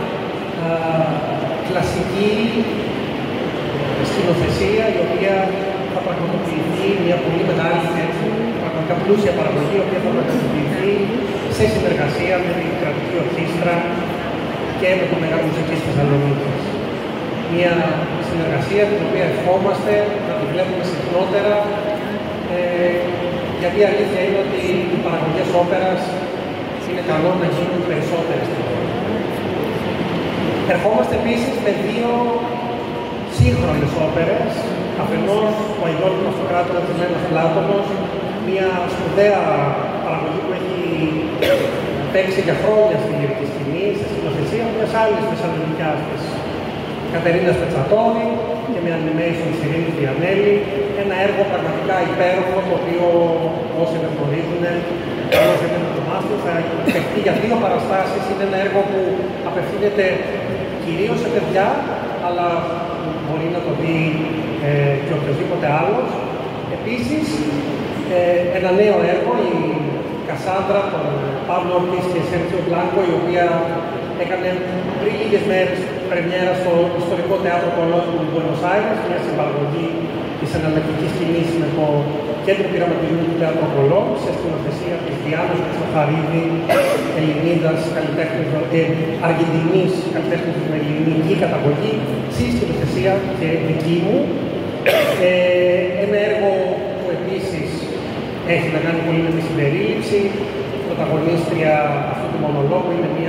κλασική σκηνοθεσία η οποία θα πραγματοποιηθεί, μια πολύ μεγάλη πραγματικά πλούσια παραγωγή, η οποία θα πραγματοποιηθεί σε συνεργασία με την Κρατική Ορχήστρα και με το Μέγαρο Μουσικής Θεσσαλονίκης. Μια συνεργασία την οποία ευχόμαστε να τη βλέπουμε συχνότερα, γιατί η αλήθεια είναι ότι οι παραγωγές όπερας είναι καλό να γίνουν περισσότερες. Ερχόμαστε επίσης με 2 σύγχρονες όπερες, αφενός ο Αηδόλυμος Αυτοκράτορας Τζιμένος Πλάτωνος, μια σπουδαία παραγωγή που έχει παίξει για χρόνια στη λυρική σκηνή, στη σκηνοθεσία μιας άλλης θεσσαλονικιάς της Κατερίνας Πετσατόρη και με animation της Ειρήνης Διανέλη. Ένα έργο πραγματικά υπέροχο, το οποίο όσοι δεν γνωρίζουν, όσοι δεν το μάθουν, θα παιχτεί για 2 παραστάσεις. Είναι ένα έργο που απευθύνεται κυρίως σε παιδιά, αλλά μπορεί να το δει και οποιοδήποτε άλλος. Επίσης, ένα νέο έργο, η Κασάνδρα, τον Παύλο Ορτής και Σέρτζιο Μπλάνκο, η οποία έκανε πριν λίγες μέρες πρεμιέρα στο Ιστορικό Θέατρο Κολόν του Μπουένος Άιρες, μια συμπαραγωγή της εναλλακτικής σκηνής με το Κέντρο Πειραματισμού του Θέατρο Κολόν, σε σκηνοθεσία της Διάννας Χρυστοφαρίδη, Ελληνίδας καλλιτέχνης και Αργεντινής καλλιτέχνης με ελληνική καταγωγή, στη σκηνοθεσία και δική μου. Ένα έργο που επίσης έχει να κάνει πολύ με τη συμπερίληψη. Η πρωταγωνίστρια αυτού του μονολόγου είναι μια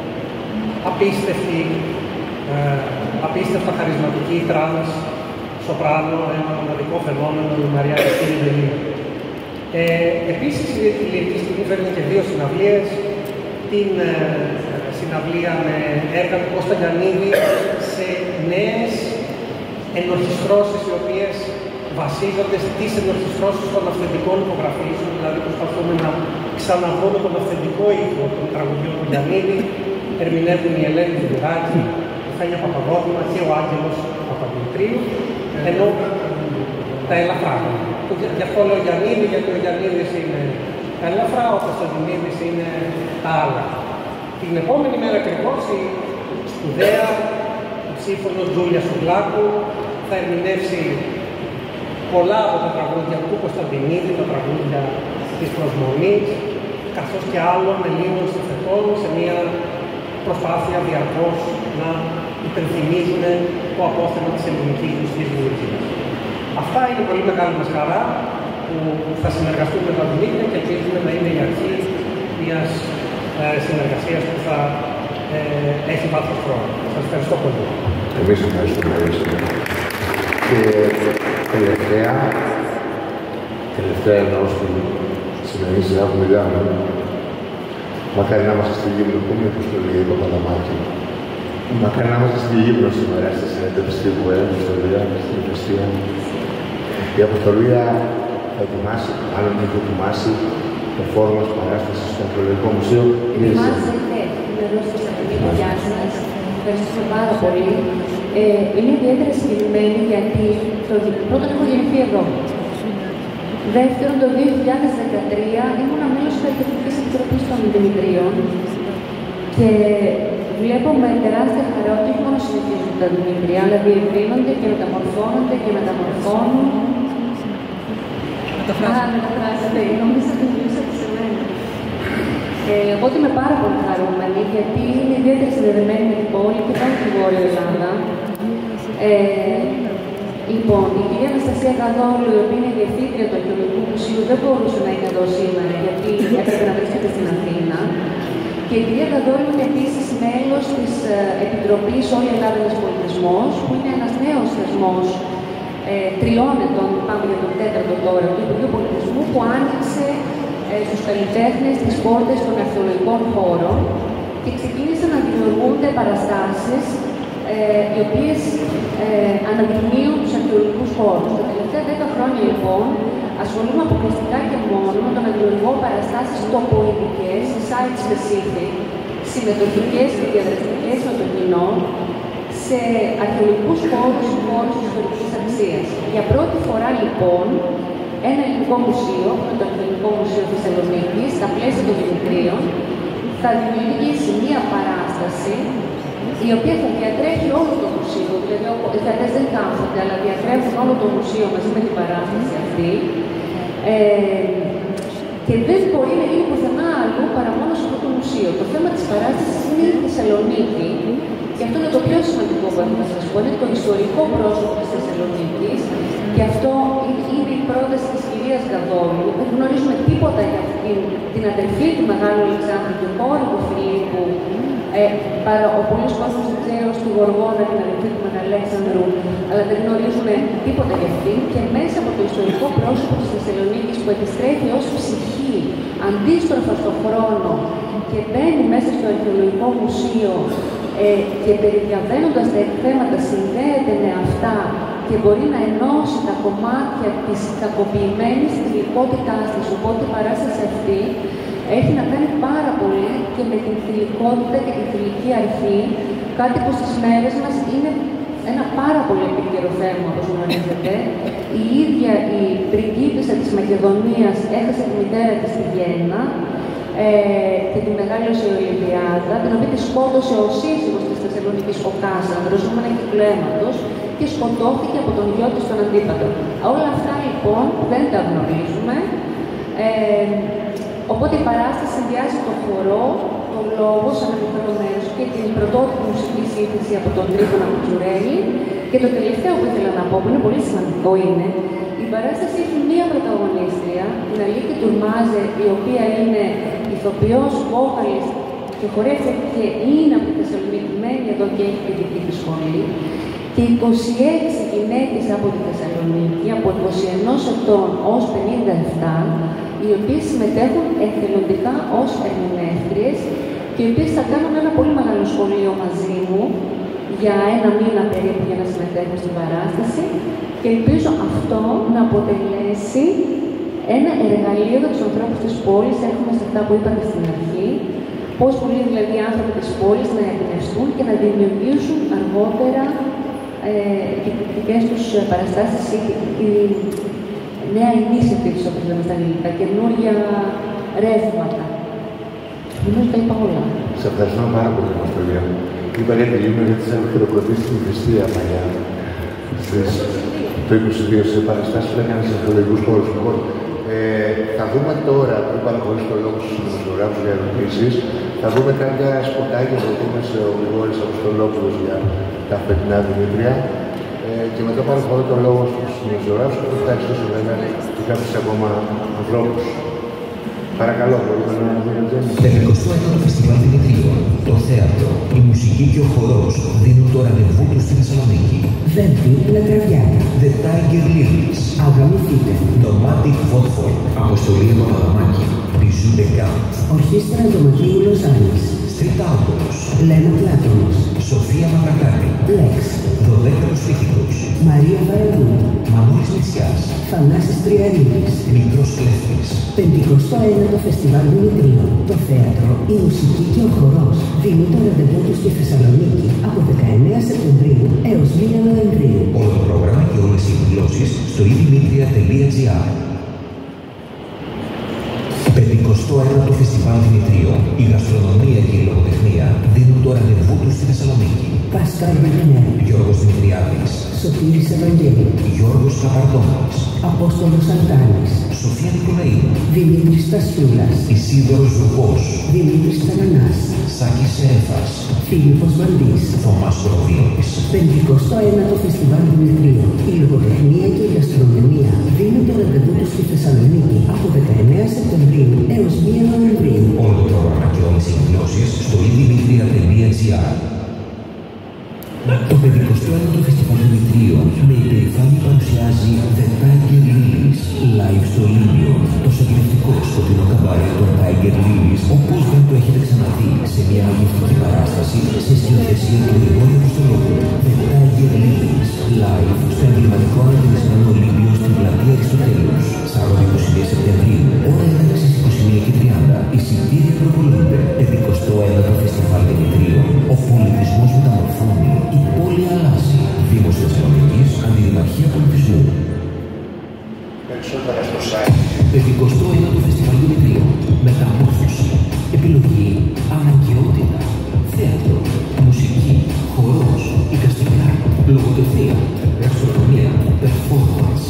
απίστευτα χαρισματική τρανς σοπράνο, ένα μοναδικό φαινόμενο, η Μαρία Κριστίνη Βελή. Επίσης, η λυρική σκηνή φέρνει και 2 συναυλίες. Την συναυλία με έργα του Κώστα Γιαννίδη σε νέες ενορχιστρώσεις, οι οποίες βασίζονται στις ενορχιστρώσεις των αυθεντικών υπογραφήσεων, δηλαδή προσπαθούμε να ξαναβρούμε τον αυθεντικό ήχο των τραγουδιών του Γιαννίδη. Ερμηνεύουν η Ελένη Δουλουράκη, η Φάνια Παπαδόπουλα και ο Άγγελος Παπαδημητρίου, ενώ τα ελαφρά. Γι' αυτό λέω Γιαννίδη, γιατί ο Γιαννίδης είναι τα ελαφρά, ο Κωνσταντινίδης είναι τα άλλα. Την επόμενη μέρα ακριβώς η σπουδαία, η ψήφωνο Τζούλια Σουβλάκου θα ερμηνεύσει πολλά από τα τραγούδια του Κωνσταντινίδη, τα τραγούδια της Προσμονής, καθώς και άλλων Ελλήνων συνθετών, σε μια προσπάθεια διαρκώς να υπενθυμίζουν το απόθεμα της ελληνικής μουσικής δημιουργίας. Αυτά είναι πολύ μεγάλη μας χαρά που θα συνεργαστούμε με τα Δημήτρια και ελπίζουμε να είναι η αρχή μιας συνεργασίας που θα έχει βάθος χρόνου. Σας ευχαριστώ πολύ. Εμείς ευχαριστούμε. Και τελευταία εννοώ στην σημερινή σειρά που μιλάμε, μακάρι να είμαστε στη Λίμνο, που είναι το λέει το Παπαδαμάκη. Μακάρι να είμαστε στη Λίμνο σήμερα, στη συνέντευξη που αποστολία, στην Ευθεία. Η αποστολία θα ετοιμάσει, μάλλον έχει ετοιμάσει performance παράσταση στο Αρχαιολογικό Μουσείο. Ετοιμάζεται εδώ στη Θεσσαλονίκη. Γεια σας. Ευχαριστούμε πάρα πολύ. Είμαι ιδιαίτερα συγκεκριμένη γιατί πρώτον έχω γεννηθεί εδώ. Δεύτερον, το 2013 ήμουν μέλος της Αρχαιολογικής Επιτροπής των Δημητρίων και βλέπω με τεράστια χαρά ότι όχι μόνο συνεχίζουν τα Δημητρία, αλλά διευρύνονται και μεταμορφώνονται και μεταμορφώνουν. Μεταφράζεται, νομίζω ότι μιλήσατε σε μένα. Εγώ είμαι πάρα πολύ χαρούμενη γιατί είναι ιδιαίτερα συνδεδεμένη με την πόλη και πάνω στη Βόρεια Ελλάδα. Λοιπόν, η κυρία Αναστασία Καδόλου, η οποία είναι η διευθύντρια του Αρχαιολογικού Μουσείου, δεν μπορούσε να είναι εδώ σήμερα γιατί έπρεπε να βρίσκεται στην Αθήνα. Και η κυρία Καδόλου είναι επίσης μέλος της Επιτροπής Όλη Ελλάδα Ένας Πολιτισμός, που είναι ένας νέος θεσμός 3 ετών, πάμε για τον 4ο τώρα, του Υπουργείου Πολιτισμού, που άνοιξε στους καλλιτέχνες τις πόρτες των αρχαιολογικών χώρων και ξεκίνησαν να δημιουργούνται παραστάσεις οι οποίες αναδεικνύουν τους αρχαιολογικούς χώρους. Τα τελευταία 10 χρόνια, λοιπόν, ασχολούμαι αποκλειστικά και μόνο με το να δημιουργώ παραστάσεις τοποειδικές, site specific, συμμετοχικές και διαδραστικές με το κοινό, σε αρχαιολογικούς χώρους ή χώρους της ιστορικής αξίας. Για πρώτη φορά, λοιπόν, ένα ελληνικό μουσείο, το Αρχαιολογικό Μουσείο Θεσσαλονίκης, στα πλαίσια των Δημητρίων, θα δημιουργήσει μία παράσταση η οποία θα διατρέχει όλο το μουσείο. Δηλαδή, οι θεατές δεν κάθονται, αλλά διατρέχουν όλο το μουσείο μαζί με την παράσταση αυτή. Και δεν μπορεί να γίνει πουθενά αλλού παρά μόνο σε αυτό το μουσείο. Το θέμα της παράστασης είναι η Θεσσαλονίκη, και αυτό είναι το πιο σημαντικό που έχω να σας πω. Είναι το ιστορικό πρόσωπο της Θεσσαλονίκης, και αυτό είναι η πρόταση της κυρίας Καδόλου. Δεν γνωρίζουμε τίποτα για την αδερφή του Μεγάλου Αλεξάνδρου, του κόρη του Φιλίππου. Ο πολλής κόσμος δεν ξέρει ως τη Γοργόνα, την αδερφή του Μεγάλου Αλέξανδρου, αλλά δεν γνωρίζουμε τίποτα για αυτήν. Και μέσα από το ιστορικό πρόσωπο της Θεσσαλονίκης που επιστρέφει ως ψυχή αντίστροφα στον χρόνο και μπαίνει μέσα στο Αρχαιολογικό Μουσείο και περιδιαβαίνοντας τα εκθέματα συνδέεται με αυτά και μπορεί να ενώσει τα κομμάτια της κακοποιημένης θηλυκότητάς της. Οπότε η παράσταση αυτή έχει να κάνει πάρα πολύ και με την θηλυκότητα και την θηλυκή αρχή, κάτι που στις μέρες μας είναι ένα πάρα πολύ επίκαιρο θέμα, όπως γνωρίζετε. Η ίδια η πριγκίπισσα της Μακεδονίας έχασε τη μητέρα της στη Βιέννα και τη μεγάλωσε η Ολυμπιάδα, την οποία τη σκότωσε ο σύζυγος της Θεσσαλονίκης, ο Κάσανδρος, με ένα κύκλο αίματος, και σκοτώθηκε από τον γιο της τον Αντίπατο. Όλα αυτά λοιπόν δεν τα γνωρίζουμε. Οπότε η παράσταση συνδυάζει το χορό, το λόγο σαν μικρό μέρος και την πρωτότυπη μουσική σύνθεση από τον Τρίφωνα Κουτσουρέλη. Και το τελευταίο που ήθελα να πω, που είναι πολύ σημαντικό, είναι η παράσταση έχει μία πρωταγωνίστρια, την Αλίκη Τουρμάζε, η οποία είναι ηθοποιός, βόκαλιστ και χορεύτρια και είναι από τη Θεσσαλονίκη, μένει εδώ και έχει παιδική τη σχολή. Και 26 γυναίκες από τη Θεσσαλονίκη, από 21 ετών ως 57, οι οποίες συμμετέχουν εθελοντικά ως ερμηνεύτριες και οι οποίες θα κάνουν ένα πολύ μεγάλο σχολείο μαζί μου για 1 μήνα περίπου για να συμμετέχουν στην παράσταση, και ελπίζω αυτό να αποτελέσει ένα εργαλείο για τους ανθρώπους της πόλης. Έχουμε σε αυτά που είπατε στην αρχή, πώς πολλοί δηλαδή οι άνθρωποι της πόλης να εμπνευστούν και να δημιουργήσουν αργότερα δικές τους παραστάσεις ή νέα initiatives, όπως λέμε στα αγγλικά, καινούργια ρεύματα. Νομίζω τα είπα όλα. Σε ευχαριστώ πάρα πολύ, Μαστολία. Είπα για τη Λίμνο, γιατί θα χειροκροτήσει την Χριστία παλιά. Το 22 σε παραστάσεις που έκανε σε αρχαιολογικούς χώρους. Λοιπόν, θα δούμε τώρα, πριν παραχωρήσω το λόγο στους δημοσιογράφους για ερωτήσεις, θα δούμε κάποια σποτάκια που δούμε σε ο Γρηγόρης Αποστολόπουλος για τα φετινά Δημήτρια. Και μετά παραχωρώ το λόγο στους δημοσιογράφους και θα ευχαριστήσω βέβαια και κάποιους ακόμα ανθρώπους. Παρακαλώ, μπορούμε να δούμε το θέμα. 21ο Φεστιβάλ Δημητρίων, το θέατρο, η μουσική και ο χορός δίνουν το ραντεβού τους στη Θεσσαλονίκη. Δέντη Λατραβιάνα, The Tiger Lilies, Αγαμηθείτε, Nomadic Vodford, Αποστολή Μαραδαμάκη, Bijou de Gant, Ορχήστρα Δωματίου Λος Άνης, Τριτάουτος, Λένα Πλάτωνος, Σοφία Μαυρακάκη, Λέξ, 12ος φοιτητός, Μαρία Βαραγού, Μανώλης Μητσιάς, Θανάσης Τριαρίδης. Μικρός Κλέφτης. 51ο Φεστιβάλ Δημητρίων. Το θέατρο, η μουσική και ο χορός δίνουν το ραντεβού τους στη Θεσσαλονίκη από 19 Σεπτεμβρίου έως 1 Νοεμβρίου. Όλο το πρόγραμμα και όλες οι εκδηλώσεις στο idimitria.gr. 51ο Φεστιβάλ Δημητρίων, η γαστρονομία και η λογοτεχνία δίνουν το ραντεβού τους στη Θεσσαλονίκη. Πασκάλ Μπερνέ, Γιώργος Δημητριάδης, Σωτήρης Ευαγγέλου, Γιώργος Καπαρδόνης, Απόστολος Αντάνης, Σοφία Νικολαίου, Δημήτρης Στασιούλας, Ισίδωρος Ζουγός, Δημήτρης Τανανάς, Σάκης Σέρφας, Φίλιππος Βαντής. Θωμάς Κοροβίωνης. 51ο Φεστιβάλ Δημητρίων. Η λογοτεχνία και η γαστρονομία δίνουν το ραντεβού τους στη Θεσσαλονίκη από 19 Σεπτεμβρίου έως 1 Νοεμβρίου. Όλο το πρόγραμμα και όλες οι εκδηλώσεις στο idimitria.gr. Το 51ο Φεστιβάλ Δημητρίων με υπερηφάνεια παρουσιάζει The Tiger Lilies live στο Λίμιο. Το σοκαριστικό σκοτεινό καμπαρέ των Tiger Lilies, όπως δεν το έχετε ξαναδεί, σε μια μαγευτική παράσταση σε σκηνοθεσία του Γρηγόρη Αποστολόπουλου. The Tiger Lilies live στο εμβληματικό αναδημισμένο Λίμιο στην πλατεία Αριστοτέλους. Σάββατο 22 Σεπτεμβρίου, ώρα έναρξης 21:30. Εισιτήρια προπολούνται. 51ο Φεστιβάλ Δημητρίων. Ο πολιτισμός μεταμορφώνει. Η πόλη αλλάζει. Δήμος Θεσσαλονίκης, Αντιδημαρχία Πολιτισμού. Περισσότερα στο site. 51ο Φεστιβάλ Δημητρίων. Μεταμόρφωση. Επιλογή. Αναγκαιότητα. Θέατρο. Μουσική. Χορός. Εικαστικά. Λογοτεχνία. Γαστρονομία. Performance.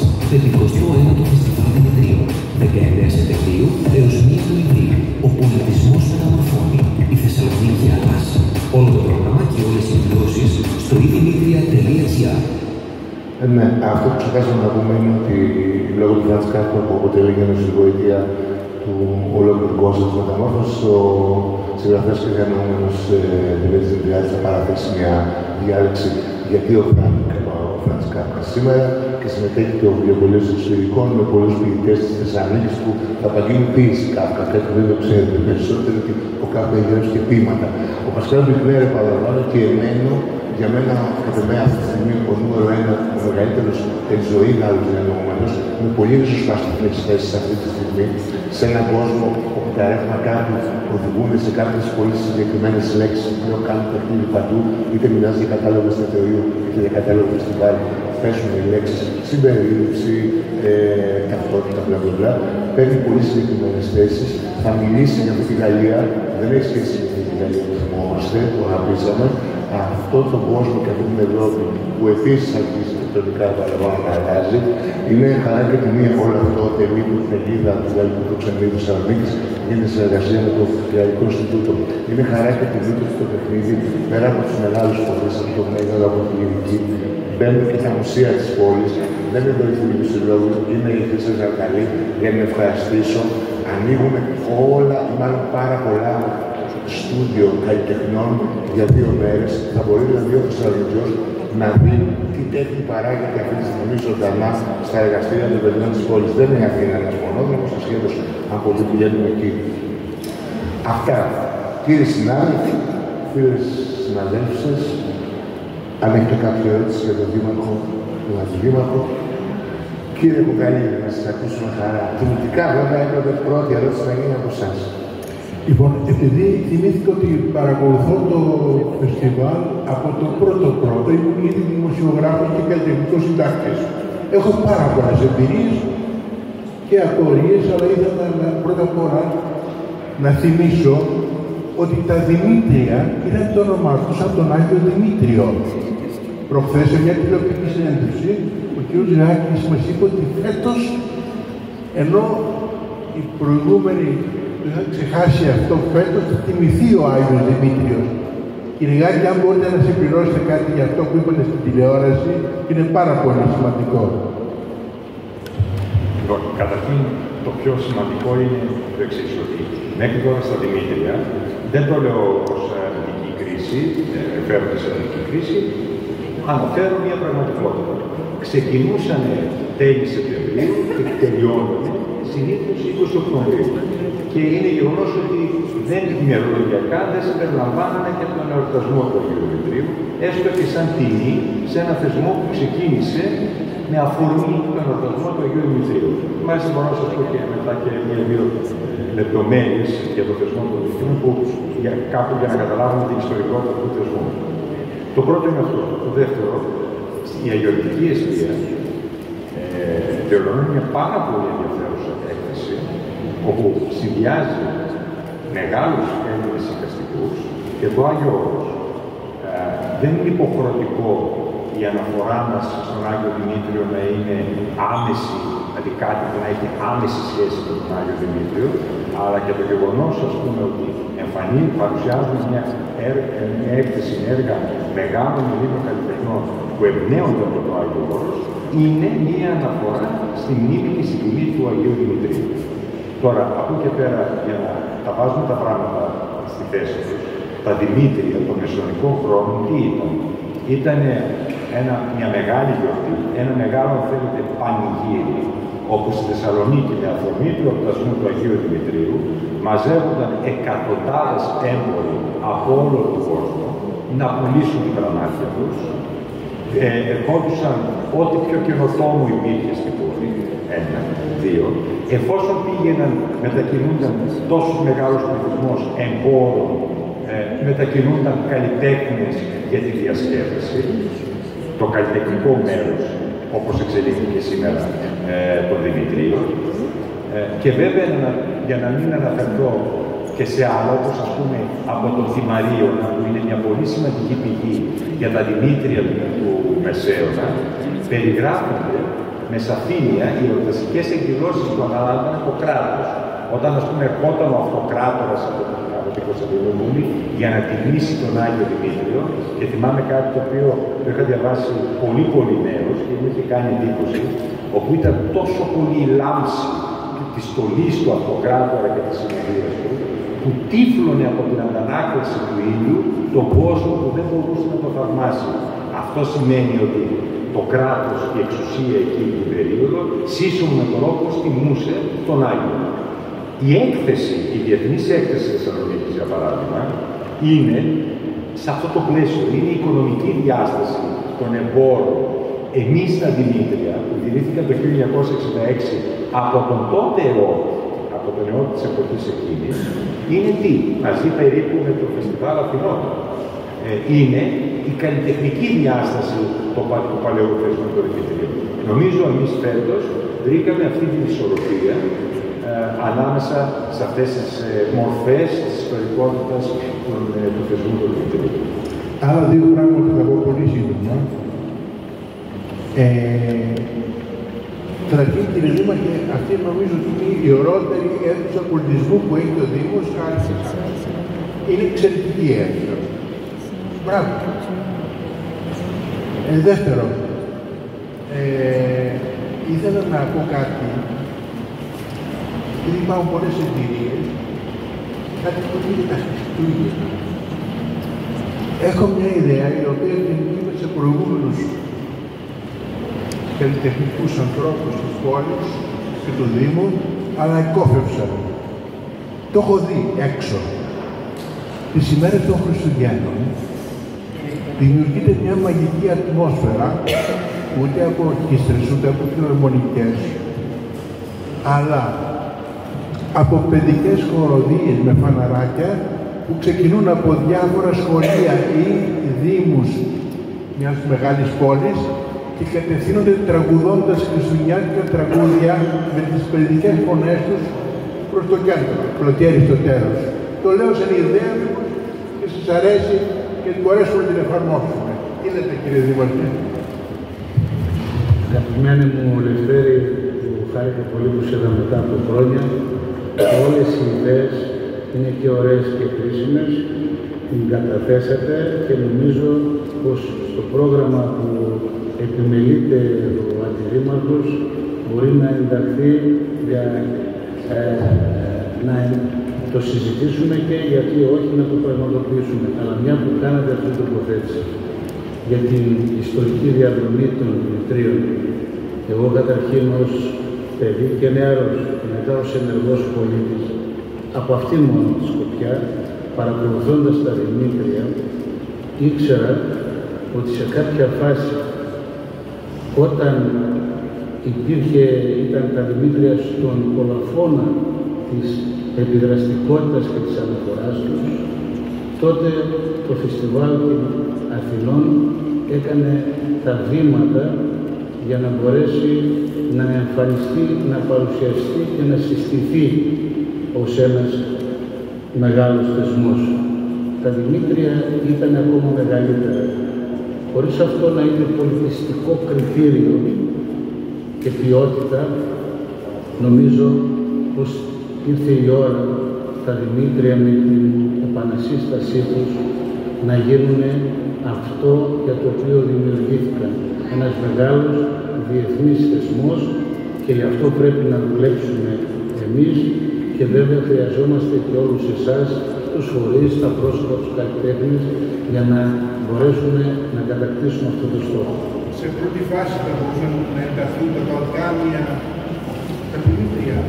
51ο Φεστιβάλ Δημητρίων. 19 Σεπτεμβρίου έως 1 Νοεμβρίου. Ο πολιτισμός μεταμορφώνει. Η Θεσσαλονίκη αλλάζει. Όλο το πρόγραμμα και όλες οι εκδηλώσεις στο idimitria.gr. Ναι, αυτό που ξεχάσαμε να πούμε είναι ότι λόγω του Φραντς Κάφκα που αποτελεί για τη βοήθεια του ολόκληρου κόσμου της μεταμόρφωσης, ο συγγραφέας και διανοούμενος Δημήτρης Δημητριάδης θα παραθέσει μια διάλεξη γιατί ο Φραντς Κάφκα σήμερα και συμμετέχει το βιβλιοπωλείο εξωτερικών με πολλούς ποιητές της Θεσσαλονίκης που θα απαγγείλουν ποίηση Κάφκα. Κάτι που δεν το ξέρετε περισσότερο ότι ο Κάφκα έχει γράψει και ποίηματα. Ο Πασκάλ Μπερνέ, παραλαμβάνω, και εμένα, για μένα, κατά μένα αυτή τη στιγμή, ο νούμερο 1, ο μεγαλύτερος εν ζωή άλλος διανοούμενος, με πολύ ριζοσπαστικές θέσεις αυτή τη στιγμή, σε έναν κόσμο όπου τα ρεύματα του οδηγούν σε κάποιες πολύ συγκεκριμένες λέξεις που πλέον κάνουν παιχνίδι παντού, είτε μιλάς για κατάλογο εστιατορίου, είτε για κατάλογο φεστιβάλ, πέσουν οι λέξεις συμπερίληψη, ταυτότητα, μπλα. Παίρνει πολύ συγκεκριμένες θέσεις, θα μιλήσει για αυτή τη Γαλλία, δεν έχει σχέση με αυτή τη Γαλλία που θυμόμαστε, που αγαπήσαμε, αυτόν τον κόσμο και αυτή την Ευρώπη που επίσης αρχίζει τεκτονικά παραπάνω να αλλάζει. Είναι χαρά και τιμή όλο αυτό τελεί του Φεγίδα του Γαλλικού Προξενείου Θεσσαλονίκης γίνεται συνεργασία με το Γαλλικό Ινστιτούτο. Είναι χαρά και τιμή του στο παιχνίδι πέρα από τους μεγάλους φορείς, από το Μέγαρο, από την Λυρική. Μπαίνουν και στα μουσεία της πόλης. Δεν είναι εδώ οι φίλοι του συλλόγου, είναι η Χρήσα Ζαρταλή για να ευχαριστήσω. Ανοίγουν όλα, μάλλον πάρα πολλά στούντιο καλλιτεχνών για 2 μέρες. Θα μπορεί δηλαδή ο Θεσσαλονικιός να δει τι τέχνη παράγεται αυτή τη στιγμή ζωντανά στα εργαστήρια των παιδιών της πόλης. Δεν είναι Αθήνα ένας μονόδρομος, ασχέτως αν πολλοί πηγαίνουν εκεί. Αυτά. Κύριοι συνάδελφοι, φίλες συναδέλφους, αν έχετε κάποια ερώτηση για τον Δήμαρχο, τον Αντιδήμαρχο, κύριε Κουκαλίδη, να σας ακούσουμε χαρά. Τιμητικά βέβαια έπρεπε πρώτη ερώτηση να γίνει από εσάς. Λοιπόν, επειδή θυμήθηκα ότι παρακολουθώ το φεστιβάλ από το πρώτο, ήμουν ήδη δημοσιογράφος και καλλιτεχνικός συντάκτης. Έχω πάρα πολλές εμπειρίες και απορίες, αλλά ήθελα πρώτα απ' όλα να θυμίσω ότι τα Δημήτρια ήταν το όνομά του σαν τον Άγιο Δημήτριο. Προχθές σε μια τηλεοπτική συνέντευξη, ο κ. Ζηχάκης μας είπε ότι φέτος, ενώ οι προηγούμενοι είχαν ξεχάσει αυτό, φέτος θα τιμηθεί ο Άγιος Δημήτριος. Κύριε Γάκη, αν μπορείτε να συμπληρώσετε κάτι για αυτό που είπατε στην τηλεόραση, είναι πάρα πολύ σημαντικό. Λοιπόν, καταρχήν, το πιο σημαντικό είναι το εξής, ότι μέχρι τώρα στα Δημήτρια, δεν το λέω ως αρνητική κρίση, φέροντας αρνητική κρίση, αναφέρω μια πραγματικότητα. Ξεκινούσαν τέλη Σεπτεμβρίου και τελειώνουν συνήθως 20 Οκτωβρίου. και είναι γεγονός ότι ημερολογιακά δεν συμπεριλαμβάνανε και τον εορτασμό του Αγίου Δημητρίου, έστω και σαν τιμή σε ένα θεσμό που ξεκίνησε με αφορμή τον εορτασμό του Αγίου Δημητρίου. Μάλιστα μπορώ να σας πω και μετά και μία-δύο λεπτομέρειες για το θεσμό του Δημητρίου, που κάπου για να καταλάβουμε την ιστορικότητα του θεσμού. Το πρώτο είναι αυτό. Το δεύτερο, η αγιορτική εστία διοργανώνει μια πάρα πολύ ενδιαφέρουσα έκθεση, όπου συνδυάζει μεγάλους Έλληνες εικαστικούς και το Άγιο Όρος. Δεν είναι υποχρεωτικό η αναφορά μας στον Άγιο Δημήτριο να είναι άμεση, δηλαδή κάτι που να έχει άμεση σχέση με τον Άγιο Δημήτριο, αλλά και το γεγονός, ας πούμε, ότι παρουσιάζουν μια έκθεση, έργα μεγάλων Ελλήνων καλλιτεχνών που εμπνέονται από το Άγιο Όρος, είναι μια αναφορά στη μνήμη και στη τιμή του Αγίου Δημητρίου. Τώρα, από εκεί και πέρα, για να τα βάζουμε τα πράγματα στη θέση τους, τα Δημήτρια των μεσαιωνικών χρόνων τι ήταν? Ήταν μια μεγάλη γιορτή, ένα μεγάλο, αν θέλετε, πανηγύρι, όπου στη Θεσσαλονίκη, με αφορμή του εορτασμού του Αγίου Δημητρίου, μαζεύονταν εκατοντάδες έμποροι από όλο τον κόσμο να πουλήσουν την πραμάτια τους. Ερχόντουσαν ό,τι πιο καινοτόμο υπήρχε στην πόλη, ένα, δύο. Εφόσον πήγαιναν, μετακινούνταν τόσους μεγάλους πληθυσμός εμπόρων, μετακινούνταν καλλιτέχνες για τη διασκέδαση, το καλλιτεχνικό μέρος, όπως εξελίχθηκε σήμερα τον Δημητρίο. Και βέβαια, για να μην αναφερθώ και σε άλλο, όπως ας πούμε από τον Θυμαρίωνα, που είναι μια πολύ σημαντική πηγή για τα Δημήτρια του Μεσαίωνα, περιγράφονται με σαφήνεια οι εορταστικές εκδηλώσεις που αναλάμβανε το κράτος. Όταν, ας πούμε, ερχόταν ο αυτοκράτορας από την Κωνσταντινούπολη για να τιμήσει τον Άγιο Δημήτριο, και θυμάμαι κάτι το οποίο το είχα διαβάσει πολύ νέος και μου είχε κάνει εντύπωση, όπου ήταν τόσο πολύ η λάμψη της στολής του αυτοκράτορα και της συνεδρίας του, που τύφλωνε από την αντανάκλαση του ήλιου τον κόσμο που δεν μπορούσε να το θαυμάσει. Αυτό σημαίνει ότι το κράτος και η εξουσία εκείνη την περίοδο σύσσωμο με τον τρόπο τιμούσε τον Άγιο. Η έκθεση, η διεθνής έκθεση της Θεσσαλονίκης, για παράδειγμα, είναι σε αυτό το πλαίσιο, είναι η οικονομική διάσταση των εμπόρων. Εμείς τα Δημήτρια, που ιδρύθηκαν το 1966 από τον τότε αιώνα, από τον αιώνα της εποχής εκείνης, είναι τι? Μαζί περίπου με το Φεστιβάλ Αθηνών. Είναι η καλλιτεχνική διάσταση του παλαιού θεσμού του Δημητρίου. Νομίζω εμείς φέτος βρήκαμε αυτή την ισορροπία ανάμεσα σε αυτές τις μορφές της ιστορικότητας του θεσμού του Δημητρίου. Άλλα δύο πράγματα θα πω πολύ σύντομα. Καταρχήν, κύριε Δήμαρχε, αυτή νομίζω ότι είναι η ωραιότερη αίθουσα πολιτισμού που έχει το Δήμος. Είναι εξαιρετική αίθουσα. Μπράβο. Δεύτερο, ήθελα να πω κάτι, γιατί υπάρχουν πολλές εμπειρίες, κάτι που είναι τα Χριστούγεννα. Έχω μια ιδέα η οποία την είπε σε προηγούμενους καλλιτεχνικούς ανθρώπους της πόλης και του Δήμου, αλλά εκκόφευσα. Το έχω δει έξω. Τις ημέρες των Χριστουγέννων δημιουργείται μια μαγική ατμόσφαιρα, ούτε από ορχήστρες, ούτε από φιλαρμονικές, αλλά από παιδικές χοροδίες με φαναράκια που ξεκινούν από διάφορα σχολεία ή δήμους μιας μεγάλης πόλης και κατευθύνονται τραγουδώντας χριστουγεννιάτικα τραγούδια με τις παιδικές φωνές τους προς το κέντρο, πλωτιέρι στο τέλος. Το λέω σαν ιδέα και σας αρέσει και μπορέσουμε να την εφαρμόσουμε. Τι λέτε, κύριε Δήμαρχε? Αγαπημένη μου Λευτέρη, που χάρηκα πολύ που σε είδα μετά από χρόνια, όλες οι ιδέες είναι και ωραίες και χρήσιμες, την καταθέσατε και νομίζω πως στο πρόγραμμα που επιμελείται ο Αντιδήμαρχος μπορεί να ενταχθεί για να το συζητήσουμε και γιατί όχι να το πραγματοποιήσουμε. Αλλά μια που κάνατε αυτή την τοποθέτηση για την ιστορική διαδρομή των Δημητρίων, εγώ καταρχήν ως παιδί και νεαρός και μετά ως ενεργός πολίτης, από αυτήν μόνο τη σκοπιά, παρακολουθώντας τα Δημήτρια, ήξερα ότι σε κάποια φάση, όταν ήταν τα Δημήτρια στον κολαφώνα της επιδραστικότητας και της αναφοράς τους, τότε το Φεστιβάλ των Αθηνών έκανε τα βήματα για να μπορέσει να εμφανιστεί, να παρουσιαστεί και να συστηθεί ως ένας μεγάλος θεσμός. Τα Δημήτρια ήταν ακόμα μεγαλύτερα. Χωρίς αυτό να είναι πολιτιστικό κριτήριο και ποιότητα, νομίζω πως ήρθε η ώρα τα Δημήτρια με την επανασύστασή τους να γίνουν αυτό για το οποίο δημιουργήθηκαν. Ένας μεγάλος διεθνής θεσμός, και γι' αυτό πρέπει να δουλέψουμε εμείς, και βέβαια χρειαζόμαστε και όλους εσάς, τους φορείς, τα πρόσωπα, τους καλλιτέχνες, για να μπορέσουν να κατακτήσουν αυτό το στόχο. Σε πρώτη φάση θα μπορούσαν να ενταχθούν τα Βαλκάνια, τα Δημήτρια.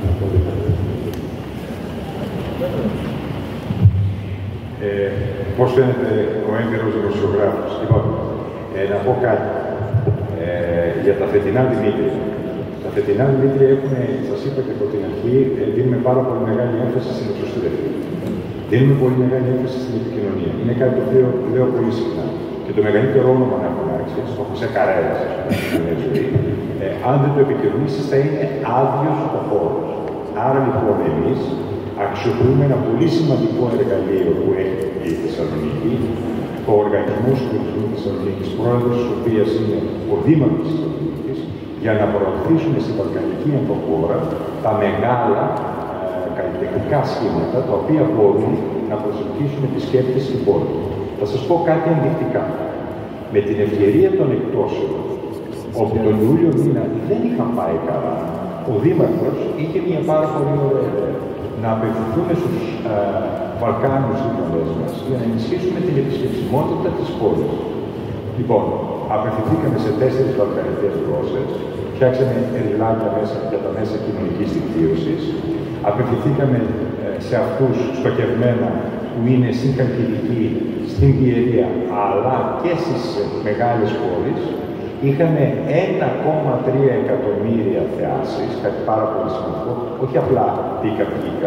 Πώς φαίνεται ο έγκαιρος δημοσιογράφος? Λοιπόν, να πω κάτι για τα φετινά Δημήτρια. Τα φετινά Δημήτρια έχουν, σας είπα και από την αρχή, δίνουμε πάρα πολύ μεγάλη έμφαση στην εξωστρέφεια. Δίνουμε πολύ μεγάλη έμφαση στην επικοινωνία. Είναι κάτι το οποίο λέω πολύ συχνά. Και το μεγαλύτερο όνομα να φωνάξεις, όπως σε Καρέας, αν δεν το επικοινωνήσεις, θα είναι άδειος ο χώρος. Άρα λοιπόν εμείς αξιοποιούμε ένα πολύ σημαντικό εργαλείο που έχει η Θεσσαλονίκη, ο Οργανισμός Τουρισμού Θεσσαλονίκης, πρόεδρος της οποίας είναι ο Δήμαρχος της Θεσσαλονίκης, για να προωθήσουμε στην βαλκανική ενδοχώρα τα μεγάλα καλλιτεχνικά σχήματα, τα οποία μπορούν να προσελκύσουν επισκέπτες στην πόλη. Θα σας πω κάτι ενδεικτικά. Με την ευκαιρία των εκτόσεων, όπου τον Ιούλιο μήνα δεν είχαν πάει καλά, ο Δήμαρχος είχε μια πάρα πολύ ωραία ιδέα. Να απευθυνθούμε στους Βαλκάνιους γειτονές μας για να ενισχύσουμε την επισκεψιμότητα της πόλης. Λοιπόν, απευθυνθήκαμε σε 4 βαλκανικές γλώσσες, φτιάξαμε ελληνάκια μέσα για τα μέσα κοινωνικής δικτύωσης, απευθυνθήκαμε σε αυτούς στοχευμένα που είναι συγχαρητηρικοί στην Πιερία αλλά και στις μεγάλες πόλεις. Είχαμε 1,3 εκατομμύρια θεάσεις, κάτι πάρα πολύ σημαντικό, όχι απλά πήγα,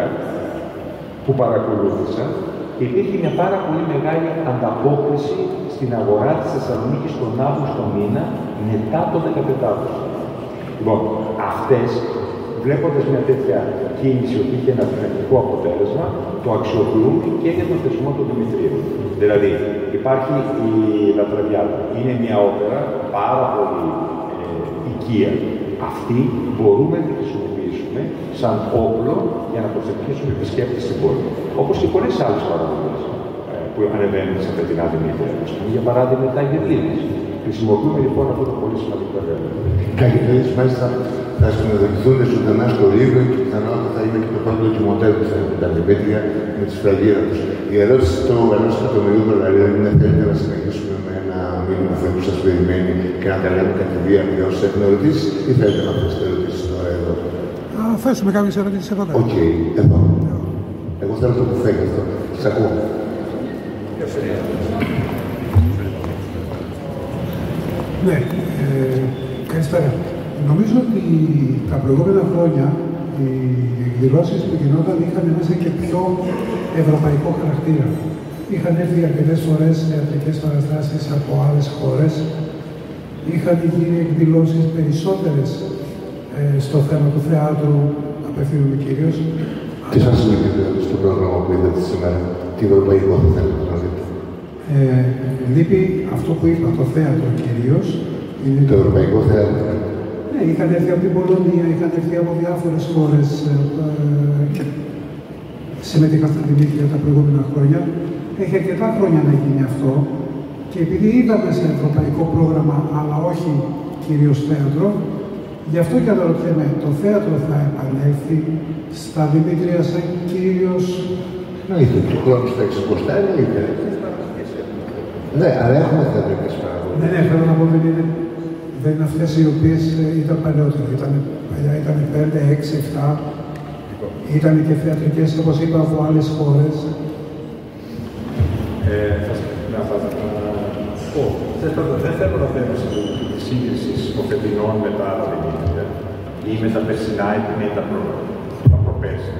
που παρακολούθησαν, και υπήρχε μια πάρα πολύ μεγάλη ανταπόκριση στην αγορά της Θεσσαλονίκης τον Αύγουστο μήνα μετά το 15 Αύγουστο. Λοιπόν, αυτές, βλέποντας μια τέτοια κίνηση ότι είχε ένα θετικό αποτέλεσμα, το αξιοποιούμε και για τον θεσμό του Δημητρίου. Δηλαδή, υπάρχει η Λατραβιάτα. Είναι μια όπερα πάρα πολύ οικία. Αυτή μπορούμε να τη χρησιμοποιήσουμε σαν όπλο για να προσελκύσουμε επισκέπτες στην πόλη. Όπως και πολλές άλλες παραδείγματες που ανεβαίνουν σε φετινά Δημήτρια. Για παράδειγμα, τα Αγγελίδης. Χρησιμοποιούμε λοιπόν αυτό το πολύ σημαντικό εργαλείο. Καλλιτέχνες μάλιστα θα συνοδευτούν ζωντανά στο Λίβρο και πιθανότατα θα είναι και το πρώτο ντοκιμαντέρ που θα έχουν τα Δημήτρια με τη σφραγίδα τους. Η ερώτηση του 1 εκατομμυρίου δολαρίων είναι: θέλετε να συνεχίσουμε με ένα μήνυμα που σας περιμένει και να τα λέμε κατηδίαν για όσους έχουν ερωτήσεις, ή θέλετε να θέσετε ερωτήσεις τώρα εδώ? Θα θέσουμε κάποιες ερωτήσεις εδώ. Οκ, εδώ. Εγώ θέλω το που φέρει αυτό. Σας ακούω. Ναι, καλησπέρα. Νομίζω ότι τα προηγούμενα χρόνια οι εκδηλώσεις που γινόταν είχαν μέσα και πιο ευρωπαϊκό χαρακτήρα. Είχαν έρθει αρκετές φορές θεατρικές παραστάσεις από άλλες χώρες. Είχαν γίνει εκδηλώσεις περισσότερες στο θέμα του θεάτρου, απευθύνομαι κυρίως. Τι σας λείπει στο πρόγραμμα που είδατε σήμερα, τι ευρωπαϊκό θα θέλετε να δείτε? Λείπει αυτό που είπα, το θέατρο κυρίως. Το ευρωπαϊκό θέατρο. Ναι, είχαν έρθει από την Πολωνία, είχαν έρθει από διάφορες χώρες και συμμετείχαν στα Δημήτρια τα προηγούμενα χρόνια. Έχει αρκετά χρόνια να γίνει αυτό και επειδή είδαμε σε ευρωπαϊκό πρόγραμμα, αλλά όχι κυρίως θέατρο, γι' αυτό και αναρωτιέμαι, το θέατρο θα επανέλθει στα Δημήτρια σαν κυρίως... Να είτε, του χρόνου στα 60 εννοείται. Ναι, αλλά έχουμε θεατρικές παραγωγές. Ναι, θέλω να πω δεν είναι αυτές οι οποίες ήταν παλαιότερα. Παλιά ήταν 5, 6, 7. Ήταν και θεατρικές, όπως είπα, από άλλες χώρες. Δεν θέλω να θέλω τη σύγκριση των φετινών με τα άλλα Δημήτρια ή με τα περσινά ή με τα προπέρσινα.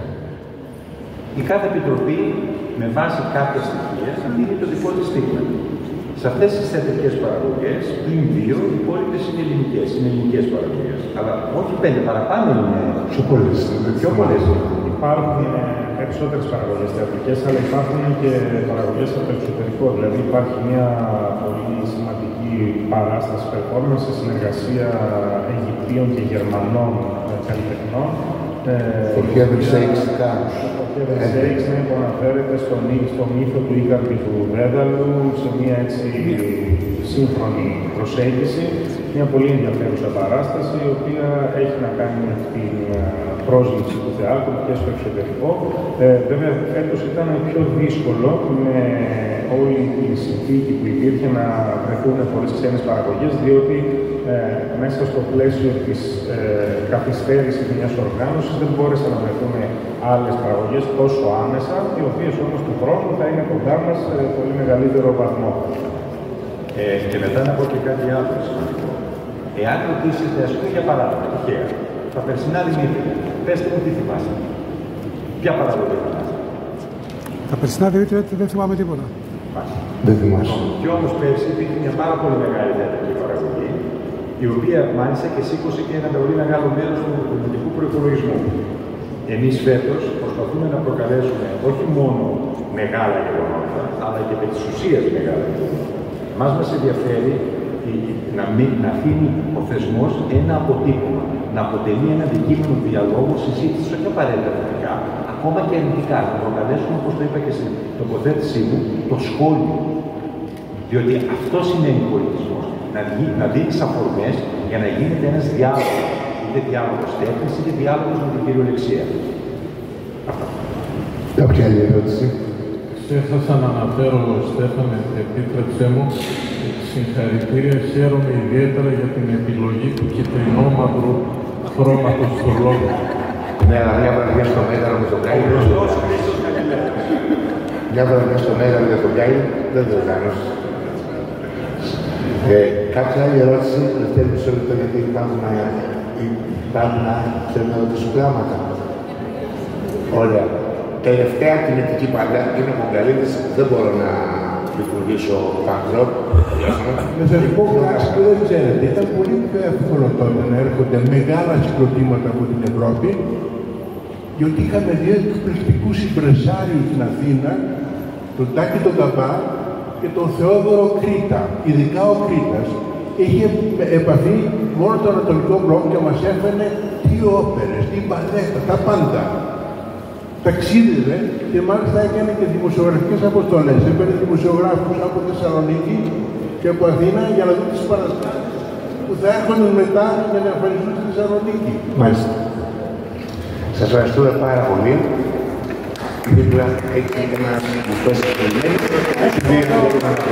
Η κάθε επιτροπή, με βάση κάποια στοιχεία, θα δίνει το δικό της στίγμα. Σε αυτές τις θεατρικές παραγωγές, πλην 2, οι υπόλοιπες είναι ελληνικές παραγωγές. Αλλά όχι 5, παραπάνω είναι. Πιο πολλές. Υπάρχουν περισσότερες παραγωγές θεατρικές, αλλά υπάρχουν και παραγωγές από το εξωτερικό. Δηλαδή υπάρχει μια πολύ σημαντική παράσταση performance σε συνεργασία Αιγυπτίων και Γερμανών καλλιτεχνών. Το Heaven Shakes ναι, που αναφέρεται στο μύθο του Ήγαρου και του Δέδαλου, σε μια έτσι σύγχρονη προσέγγιση. Μια πολύ ενδιαφέρουσα παράσταση, η οποία έχει να κάνει με την πρόσληψη του θεάτρου και στο εξωτερικό. Βέβαια, φέτος ήταν πιο δύσκολο με όλη τη συνθήκη που υπήρχε να βρεθούν πολλές ξένες παραγωγές, διότι μέσα στο πλαίσιο της καθυστέρησης μιας οργάνωσης δεν μπόρεσαν να βρεθούν άλλες παραγωγές τόσο άμεσα, οι οποίες όμως του χρόνου θα είναι κοντά μας σε πολύ μεγαλύτερο βαθμό. Και μετά να πω και κάτι άλλο σημαντικό. Εάν ρωτήσετε, ας πούμε για παράδειγμα, τυχαία, τα περσινά Δημήτρια, πέστε μου τι θυμάστε. Ποια παραγωγή θυμάστε. Τα περσινά Δημήτρια δεν θυμάμαι τίποτα. Δεν θυμάσαι. Και όμως πέρσι υπήρχε μια πάρα πολύ μεγάλη θεατρική παραγωγή, η οποία μάλιστα και σήκωσε και ένα πολύ μεγάλο μέρος του δημοτικού προϋπολογισμού. Εμείς φέτος προσπαθούμε να προκαλέσουμε όχι μόνο μεγάλα γεγονότα, αλλά και επί της ουσίας μεγάλα γεγονότα. Εμάς μας ενδιαφέρει να αφήνει ο θεσμός ένα αποτύπωμα, να αποτελεί ένα αντικείμενο διαλόγου, συζήτηση, όχι απαραίτητα θετικά, ακόμα και αρνητικά. Να προκαλέσουμε, όπως το είπα και στην τοποθέτησή μου, το σχόλιο. Διότι αυτό σημαίνει πολιτισμός. Να δίνεις αφορμές για να γίνεται ένας διάλογος. Είτε διάλογος τέχνης, είτε διάλογος με την κυριολεξία. Αυτά. Κάποια άλλη ερώτηση. Ξέχασα να αναφέρω, Στέφανε, επίτρεψέ μου, συγχαρητήρια, χαίρομαι ιδιαίτερα για την επιλογή του κυτρινόμαυρου χρώματος στο λόγο. Ναι, αλλά μια βραδιά στο Μέγαρο με τον Γκάιλ. Μια βραδιά στο Μέγαρο για τον Γκάιλ δεν το οργάνωσε. Κάποια άλλη ερώτηση, τελευταία μισό λεπτό, γιατί υπάρχουν να θέλουν να ρωτήσουν πράγματα. Ωραία. Τελευταία κινητική πάντα είναι ο Μογκαλίδης, δεν μπορώ να λειτουργήσω παντρόπ. Με σας πω κάτι που δεν ξέρετε, ήταν πολύ πιο εύκολο τότε να έρχονται μεγάλα συγκροτήματα από την Ευρώπη, διότι είχαμε δύο εκπληκτικούς ιμπρεσάριους στην Αθήνα, τον Τάκη τον Καμπά και τον Θεόδωρο Κρήτα. Ειδικά ο Κρήτας είχε επαφή μόνο το Ανατολικό Μπλοκ και μας έφερε τι όπερες, τι μπαλέτα, τα πάντα. Ταξίδευε και μάλιστα έκανε και δημοσιογραφικές αποστολές. Έπαιρνε δημοσιογράφους από Θεσσαλονίκη και από Αθήνα για να δουν τις παραστάσεις που θα έρχονταν μετά για να εμφανιστούν στη Θεσσαλονίκη. Μάλιστα. Σας ευχαριστούμε πάρα πολύ. Δίπλα έχει ένας κουτός